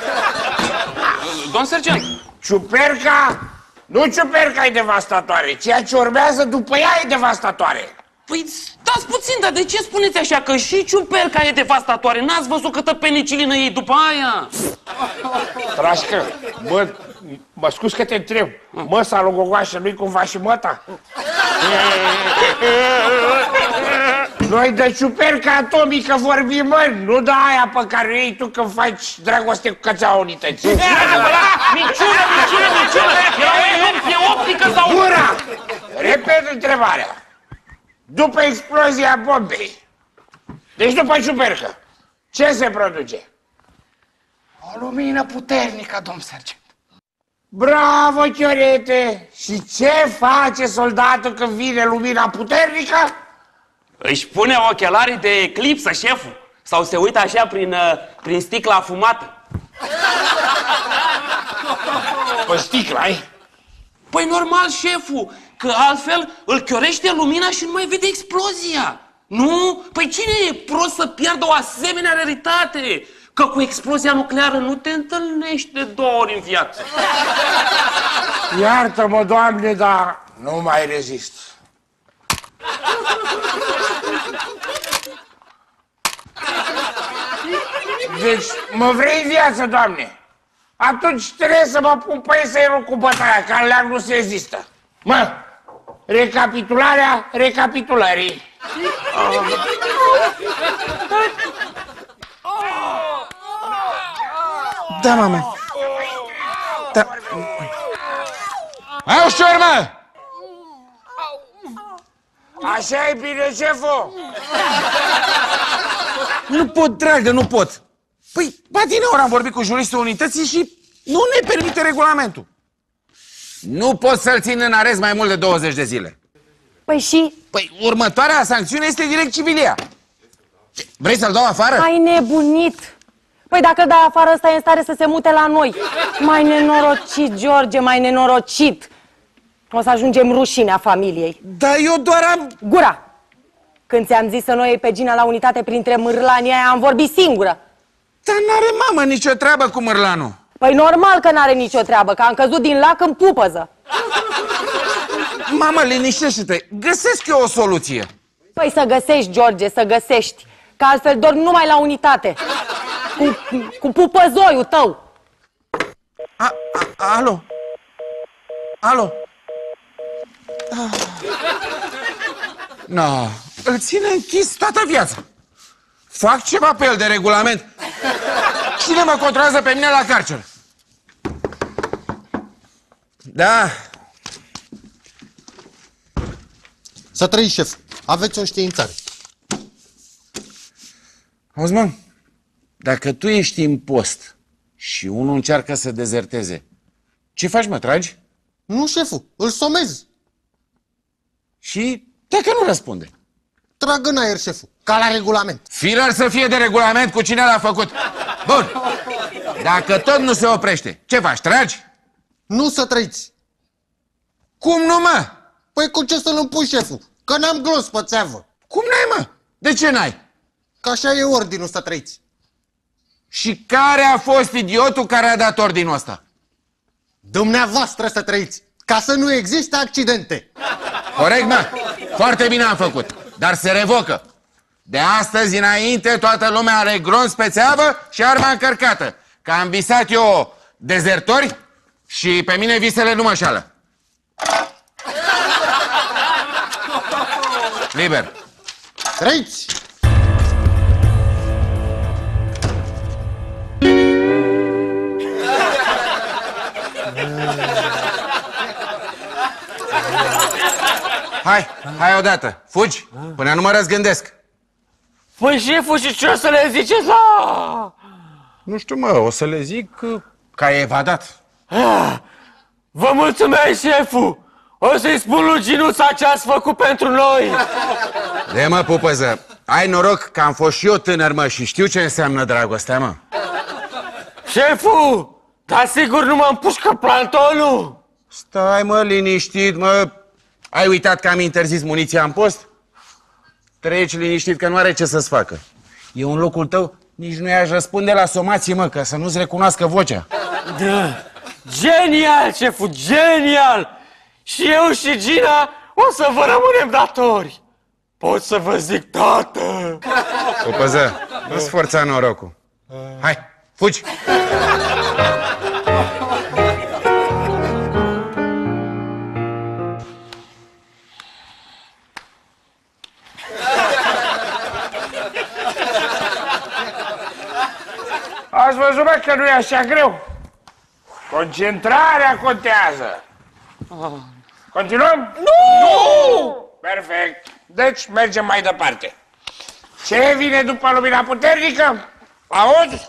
Domn sergent. Ciuperca, nu ciuperca e devastatoare, ceea ce urmează după ea e devastatoare. Păi stați puțin, dar de ce spuneți așa? Că și ciuperca e devastatoare. N-ați văzut câtă penicilină e după aia? Trașcă, bă, mă scuz că te întreb. Măsa lui Gogoașă nu-i cumva și măta? Noi de ciuperca atomică vorbim, mă, nu de aia pe care o iei tu când faci dragoste cu cățeaua unității. Minciună! E optică sau... Gura! Repet întrebarea. După explozia bombei, deci după ciupercă, ce se produce? O lumină puternică, domn sergent. Bravo, chiorete! Și ce face soldatul când vine lumina puternică? Își pune ochelarii de eclipsă, șeful. Sau se uită așa prin sticla afumată. Pe sticla, ai? Păi normal, șeful, că altfel îl chiorește lumina și nu mai vede explozia. Nu? Păi cine e prost să piardă o asemenea raritate? Că cu explozia nucleară nu te întâlnești de 2 ori în viață. Iartă-mă, Doamne, dar nu mai rezist. Deci, mă vrei în viață, Doamne? Atunci trebuie să mă pun pe eserul cu bătaia, că alea nu se rezistă. Mă, recapitularea recapitulării. Da, mama. Da. Mai ușor, mă! Așa e bine, șeful? Nu pot, dragă, nu pot. Păi, adineori am vorbit cu juristul unității și nu ne permite regulamentul. Nu pot să-l țin în arest mai mult de 20 de zile. Păi și? Păi, următoarea sancțiune este direct civilia. Vrei să-l dau afară? Ai nebunit. Păi dacă îl dai afară, ăsta e în stare să se mute la noi. Mai nenorocit, George, mai nenorocit. O să ajungem rușinea familiei. Dar eu doar am... Gura! Când ți-am zis să nu iei pe Gina la unitate printre mârlanii aia, am vorbit singură. Dar n-are mamă nicio treabă cu mârlanul. Păi normal că n-are nicio treabă, că am căzut din lac în pupăză. Mamă, liniștește-te, găsesc eu o soluție. Păi să găsești, George, să găsești. Că altfel dormi numai la unitate. Cu pupăzoiul tău. Alo? Alo? No, îl ține închis toată viața. Fac ceva pe el de regulament. Cine mă controlează pe mine la carcer? Da. Să trăiți, șef. Aveți o științare. Auzi, mă, dacă tu ești în post și unul încearcă să dezerteze, ce faci, mă, tragi? Nu, șeful, îl somezi. Și dacă nu răspunde? Trag în aer, șeful, ca la regulament. Firar să fie de regulament cu cine l-a făcut. Bun. Dacă tot nu se oprește, ce faci, tragi? Nu să trăiți. Cum nu, mă? Păi cu ce să-l împui, șeful? Că n-am glos pe țeavă. Cum n-ai, mă? De ce n-ai? Că așa e ordinul, să trăiți. Și care a fost idiotul care a dat ordinul ăsta? Dumneavoastră, să trăiți, ca să nu există accidente. Corect, mă? Foarte bine am făcut, dar se revocă. De astăzi înainte toată lumea are gronz pe țeavă și arma încărcată. Că am visat eu dezertori și pe mine visele nu mă șală. Liber. Trăiți! Hai odată, fugi, până nu mă răzgândesc. Păi, șeful, și ce o să le ziceți la... Nu știu, mă, o să le zic că ai evadat. Vă mulțumesc, șeful! O să-i spun lui Ginuța ce ați făcut pentru noi! De mă, pupăză, ai noroc că am fost și eu tânăr, mă, și știu ce înseamnă dragostea, mă. Șeful, dar sigur nu mă împușcă plantonul? Stai, mă, liniștit, mă. Ai uitat că am interzis muniția în post? Treci liniștit că nu are ce să-ți facă. Eu în locul tău nici nu i-aș răspunde la somații, mă, ca să nu-ți recunoască vocea. Da. Genial, șeful, genial! Și eu și Gina o să vă rămânem datori. Pot să vă zic tată. Pupăză, nu-ți forța norocul. Hai, fugi! Ați văzut, bă, că nu e așa greu? Concentrarea contează. Continuăm? Nu! Perfect. Deci mergem mai departe. Ce vine după lumina puternică? Auzi?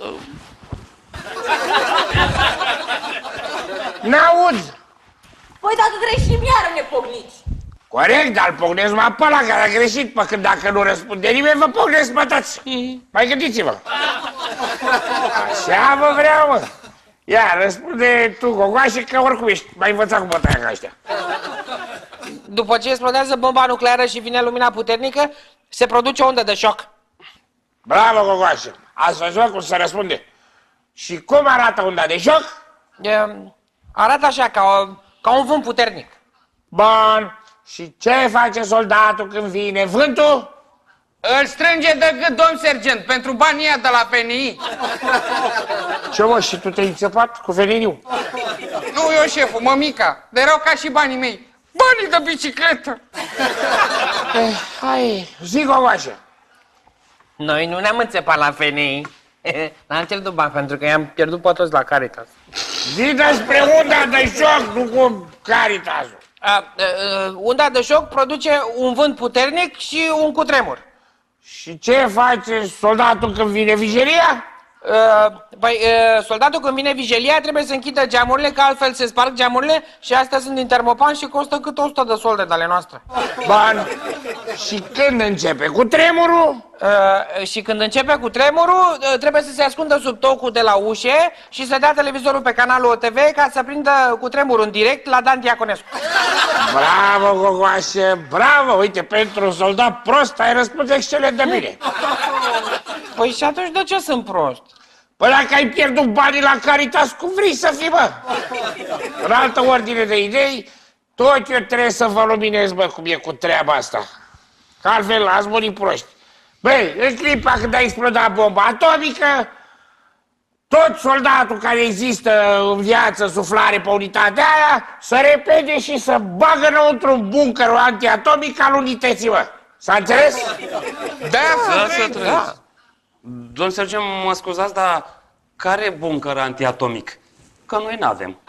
N-auzi? Păi dacă greșim, iară ne pogniți. Corect, dar îl pognesc numai pe ăla care a greșit, pă când dacă nu răspunde nimeni, vă pognesc pe toți. Mai gândiți-vă. Așa vă vreau, mă. Ia, răspunde tu, Gogoașe, că oricum ești mai învățat cu bătaia ca ăștia. După ce explodează bomba nucleară și vine lumina puternică, se produce o undă de șoc. Bravo, Gogoașe. Ați văzut cum se răspunde. Și cum arată unda de șoc? Arată așa, ca un vânt puternic. Bun. Și ce face soldatul când vine vântul? Îl strânge de gât, domn sergent, pentru banii ăia de la FNI. Ce, mă, și tu te-ai înțepat cu veniniu? Nu eu, șeful, mămica, dar erau ca și banii mei. Banii de bicicletă. Hai, zi, Gogoașe. Noi nu ne-am înțepat la FNI. N-am cerut bani pentru că i-am pierdut pe toți la Caritas. Zi despre unda de șoc, nu cu Caritas-ul. Unda de șoc produce un vânt puternic și un cutremur. Și ce face soldatul când vine vigilia? Soldatul când vine vigilia trebuie să închidă geamurile, că altfel se sparg geamurile și astea sunt din termopan și costă cât 100 de solde de ale noastre. Bun. Și când începe cu tremurul? Și când începe cu tremurul, trebuie să se ascundă sub tocul de la ușe și să dea televizorul pe canalul OTV ca să prindă cu tremurul în direct la Dan Diaconescu. Bravo, Gogoașe, bravo! Uite, pentru un soldat prost ai răspuns excelent de bine. Păi și atunci de ce sunt prost? Păi dacă ai pierdut banii la Caritas, cum vrei să fii, bă? În altă ordine de idei, tot eu trebuie să vă luminez, bă, cum e cu treaba asta. Că altfel ați murit proști. Băi, în clipa când a explodat bomba atomică, tot soldatul care există în viață, suflare pe unitatea aia, să repede și să bagă înăuntru un bunker antiatomic al unității, bă. S-a înțeles? Da, să trăiesc. Da. Domn sergent, mă scuzați, dar care buncăr antiatomic? Că noi n-avem.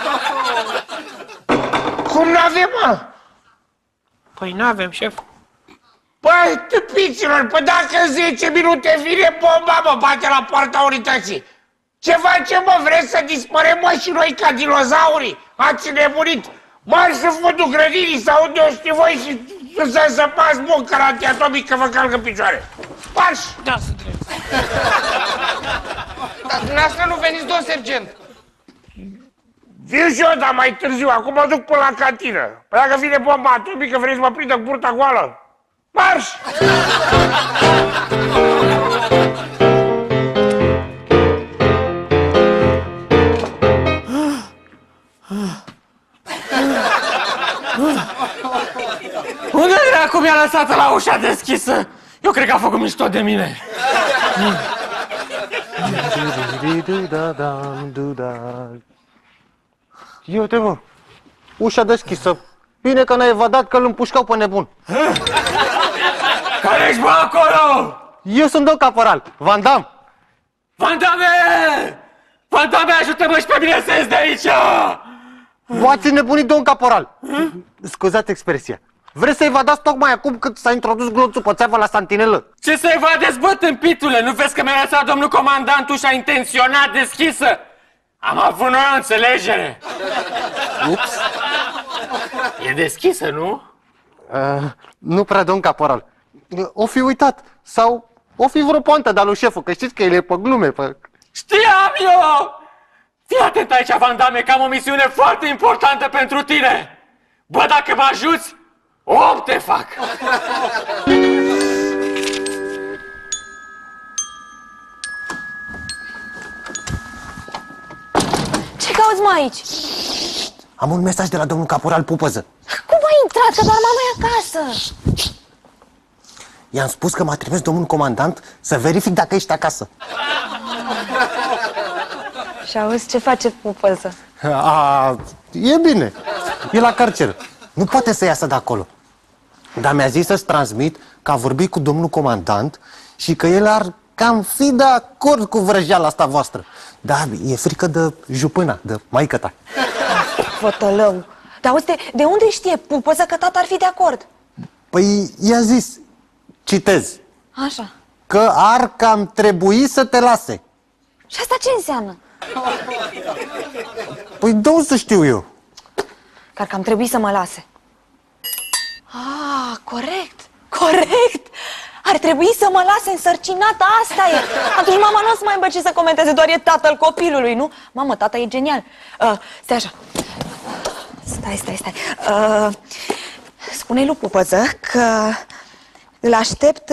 Cum n-avem, mă? Păi n-avem, șef. Păi, tâmpiților, păi dacă în 10 minute vine bomba, mă, bate la poarta unității. Ce facem, mă? Vreți să dispărem, mă, și noi ca dinozaurii? Ați nebunit? Marș în fundul grădinii sau unde o știu voi și să săpați bunker antiatomic că vă calcă în picioare. Marș! Da, să trebuie. Dar dumneavoastră nu veniți, domn sergent. Vin și eu, dar mai târziu. Acum mă duc până la cantină. Păi dacă vine bomba atomică, vrei să mă prindă cu burta goală? Marș! Unde dracu mi-a lăsat la ușa deschisă? Eu cred că a făcut mișto de mine. Eu te mă, ușa deschisă. Bine că n-ai evadat, că îl împușcau pe nebun. Care ești, bă, acolo? Eu sunt domn caporal, Van Damme. Van Damme! Van Damme, ajută-mă și pe mine să ies de aici! V-ați înnebunit, domn caporal. Scuzați expresia. Vreți să evadați tocmai acum cât s-a introdus glonțul pe țeavă la santinelă? Ce să evadezi, bă, tâmpitule? Nu vezi că mi-a lăsat domnul comandant ușa intenționat deschisă? Am avut noi o înțelegere. Ups. E deschisă, nu? Nu prea, domn caporal. O fi uitat. Sau o fi vreo poantă de-a lui șeful, că știți că el e pe glume. Știam eu! Fii atent aici, Van Damme, că am o misiune foarte importantă pentru tine. Bă, dacă mă ajuți, om te fac! Ce cauți, mă, aici? Am un mesaj de la domnul caporal Pupăză. Cum ai intrat? Că doar mama e acasă. I-am spus că m-a trimis domnul comandant să verific dacă ești acasă. Și auzi ce face Pupăză? E bine. E la carceră. Nu poate să iasă de acolo. Dar mi-a zis să-ți transmit că a vorbit cu domnul comandant și că el ar cam fi de acord cu vrăjeala asta voastră. Da, e frică de jupâna, de maică-ta. Fătălău. Dar auzi, de unde știe Pupăză că tata ar fi de acord? Păi i-a zis, citez, Așa. că ar cam trebui să te lase. Și asta ce înseamnă? Păi de unde să știu eu? Că ar cam trebui să mă lase. Corect. Corect. Ar trebui să mă lase însărcinată, asta e. Atunci mama nu o să mai aibă ce să comenteze, doar e tatăl copilului, nu? Mamă, tata e genial. Stai așa. Stai. Spune-i lui Pupăză că îl aștept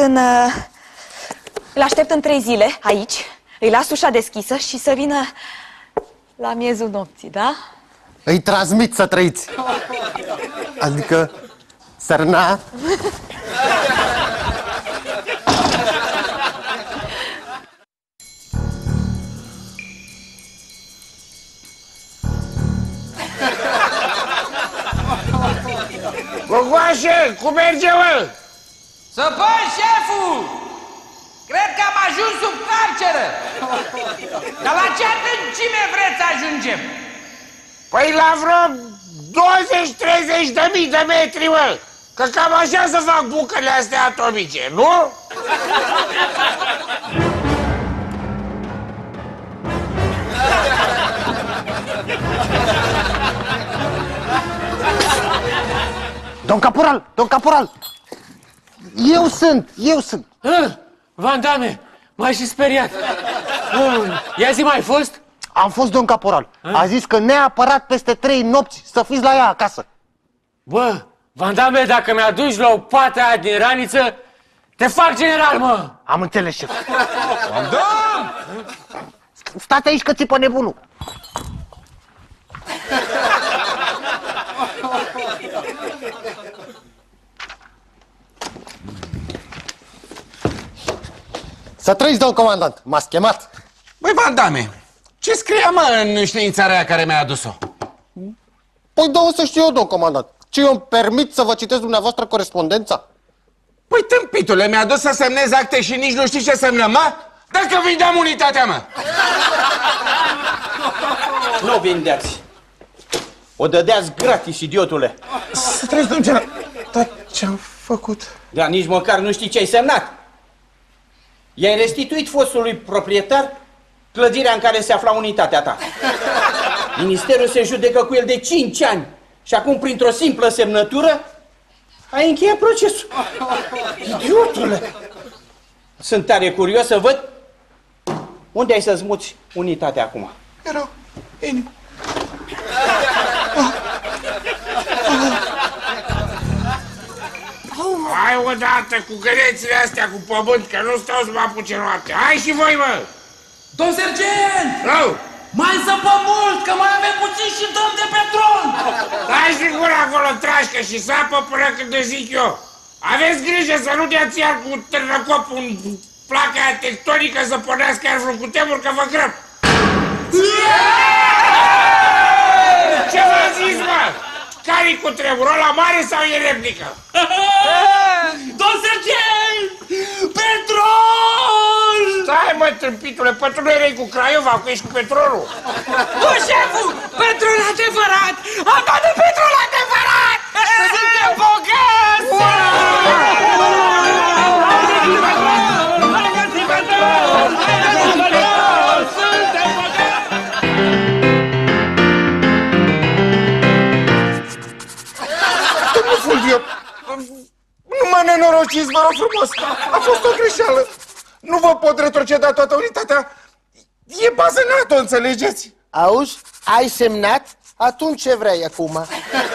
în 3 zile aici, îi las ușa deschisă și să vină la miezul nopții, da? Îi transmit să trăiți. Adică, sărna. Gogoașe, cum merge, mă? Săpân, șeful! Cred că am ajuns sub carceră! Dar la ce adâncime vreți să ajungem? Păi la vreo 20-30 de mii de metri, mă! Că cam așa să fac bucările astea atomice, nu? Domn caporal! Eu sunt! Van Damme, m-ai și speriat. Ia zi, mai fost? Am fost, domn caporal. A zis că neapărat peste 3 nopți să fiți la ea acasă. Bă, Van Damme, dacă mi-aduci la o pată aia din raniță, te fac general, mă! Am înțeles, șef. Van Damme! Stați aici că țipă nebunul. Să trăiți, domn comandant, m-ați chemat. Băi, Van Damme, ce scria, mă, în științarea aia care mi-a adus-o? Păi de unde să știu eu, domn comandant? Ce eu îmi permit să vă citesc dumneavoastră corespondența? Păi, tâmpitule, mi-a dus să semnez acte și nici nu știi ce semnăm, mă? Dacă vindeam unitatea, mă! Nu vindeați. O dădeați gratis, idiotule. Să trăiți, domn general. Dar ce-am făcut? Dar nici măcar nu știi ce ai semnat. I-ai restituit fostului proprietar clădirea în care se afla unitatea ta. Ministerul se judecă cu el de 5 ani și acum, printr-o simplă semnătură, ai încheiat procesul. Idiotule! Sunt tare curios să văd unde ai să-ți muți unitatea acum. Erau, Hai odată cu gălețile astea cu pământ, că nu stau să mă apuce noapte. Hai și voi, mă! Domn sergent! Rău! Mai săpăm mult, că mai avem puțin și dăm de petrol! Dai și gura acolo, trașcă, și sapă până când îți zic eu. Aveți grijă să nu dea-ți iar cu târnăcopul în placa aia tectonică să pornească iar vreun cutremur, că vă grăb. Ce v-am zis, mă? Care-i cutremur? Ăla mare sau e replică? Domn sergent! Petrol! Stai, mă, tâmpitule, pă, tu nu erai cu Craiova, că ești cu petrolul. Nu, șeful! Petrol adevărat! Am dat de petrol adevărat! Suntem bogați! Domnul Fulvio, nu mă nenorociți, vă rog frumos. A fost o greșeală. Nu vă pot retroceda toată unitatea. E bază NATO, înțelegeți? Auzi? Ai semnat? Atunci ce vrei acum?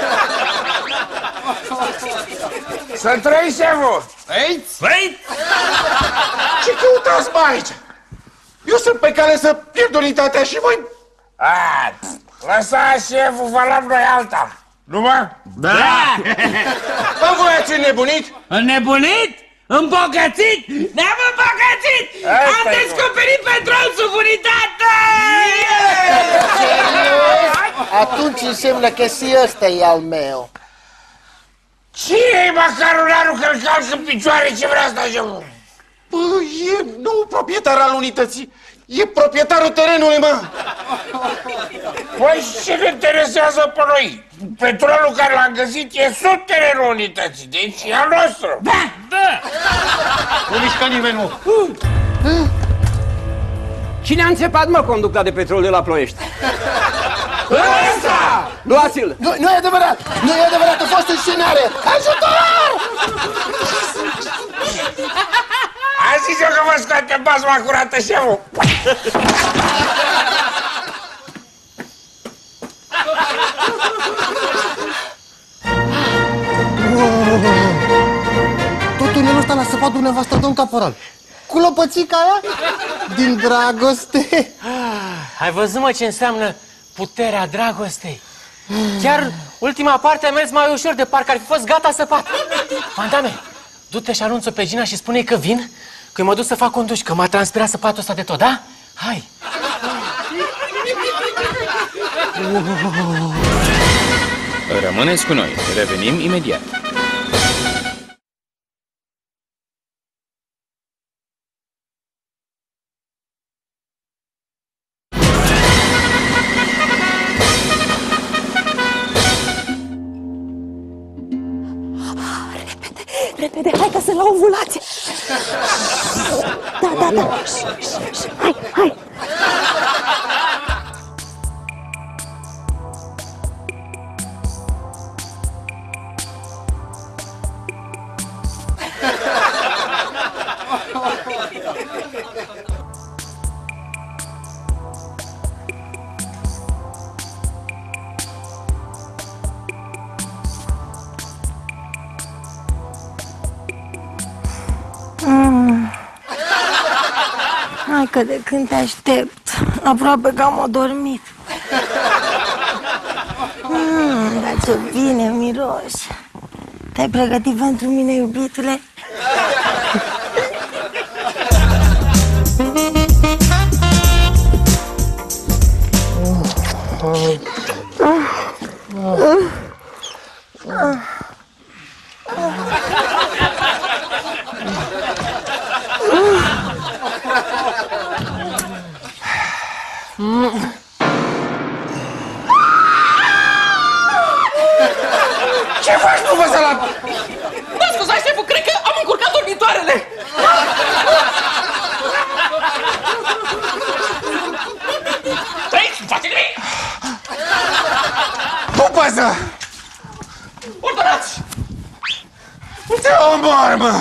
Să-mi trăiți, șeful! Vrei? Ce căutați, mă, aici? Eu sunt pe cale să pierd unitatea și voi... Lăsați, șeful, vă luăm noi alta. Nu, mă? Da! Bă, voi ați înnebunit? Înnebunit? Îmbogățit? Ne-am îmbogățit! Am descoperit petrol sub unitate! Atunci înseamnă că și ăsta e al meu. Cine-i macarunarul că-l calc în picioare? Ce vrea asta, șeful? Bă, e nou proprietar al unității. E proprietarul terenului, mă. Păi ce ne interesează pe noi? Petrolul care l-am găsit e sub terenul unității, deci e al nostru. Da, da! Nu mișcă nimeni, nu. Cine a înțepat, mă, conducta de petrol de la Ploiești? Ăsta! Luați-l! Nu e adevărat! Nu e adevărat, a fost înșinare! Ajutor! Am zis eu că vă scoate basma curată, șeful! Tot tunelul ăsta l-a săpat dumneavoastră, domn caporal. Cu lopățica aia? Din dragoste. Ai văzut, mă, ce înseamnă puterea dragostei? Chiar ultima parte a mers mai ușor, de parcă ar fi fost gata săpat. Mandame, du-te și anunță pe Gina și spune-i că vin, că mă duc să fac un duș, că m-a transpirat săpatul ăsta de tot, da? Hai! Rămâneți cu noi, revenim imediat. Repede, hai că sunt la ovulație. Da. Hai. Hai că de când te aștept, aproape că am adormit. Dar ce bine miroși. Te-ai pregătit pentru mine, iubitule? Ce faci, nu vă salam? Mă scuzați, șeful, cred că am încurcat dormitoarele. Trăiți, face nimic! După să! Ordonați! Te omor, mă!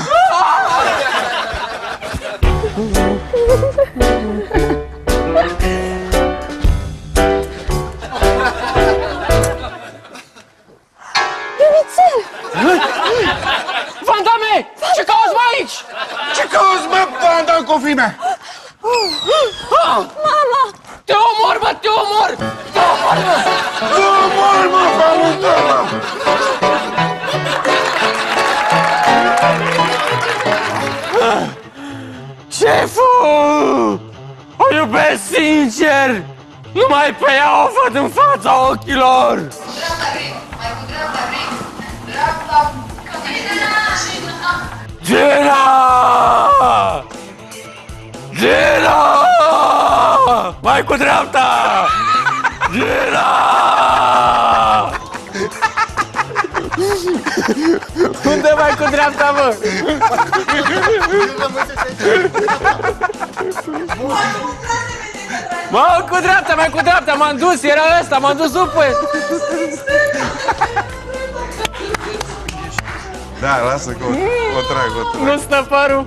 iubesc sincer! Nu mai pe ea o văd în fața ochilor! Gina! Gina! Mai cu dreapta! Gina! Unde mai cu dreapta, mă? Mă, cu dreapta, mai cu dreapta, m-am dus, era ăsta, m-am dus după. Da, lasă că o trag. Nu stă părul.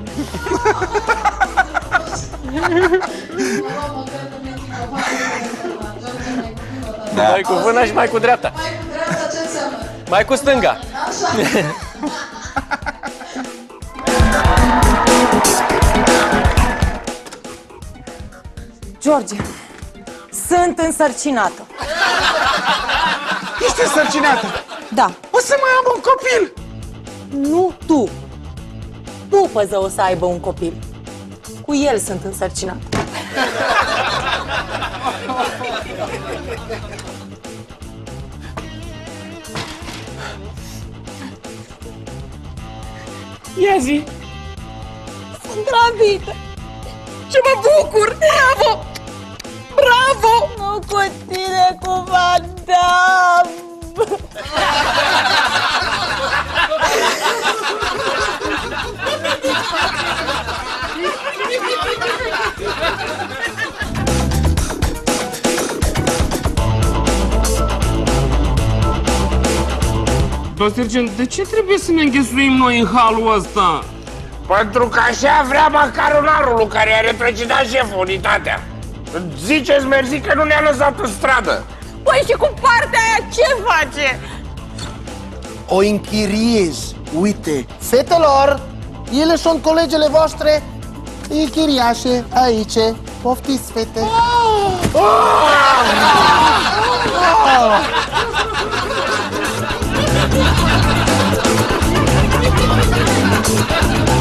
Da. Mai cu vâna și mai cu dreapta. Mai cu stânga. George, sunt însărcinată. Ești însărcinată? Da. O să mai am un copil. Nu tu. Pupăză o să aibă un copil. Cu el sunt însărcinată. Ia zi. Sunt gravidă. Ce mă bucur! Bravo! Bravo! Nu cu tine, cu Madame! Dar, sergent, de ce trebuie să ne înghesuim noi în halul ăsta? Pentru că așa vrea macaronarul care a retrăcinat șeful unitatea. Ziceți mersi că nu ne-a lăsat în stradă. Păi și cu partea aia ce face? O închiriez. Uite, fetelor, ele sunt colegele voastre închiriașe aici. Poftiți, fete. Oh!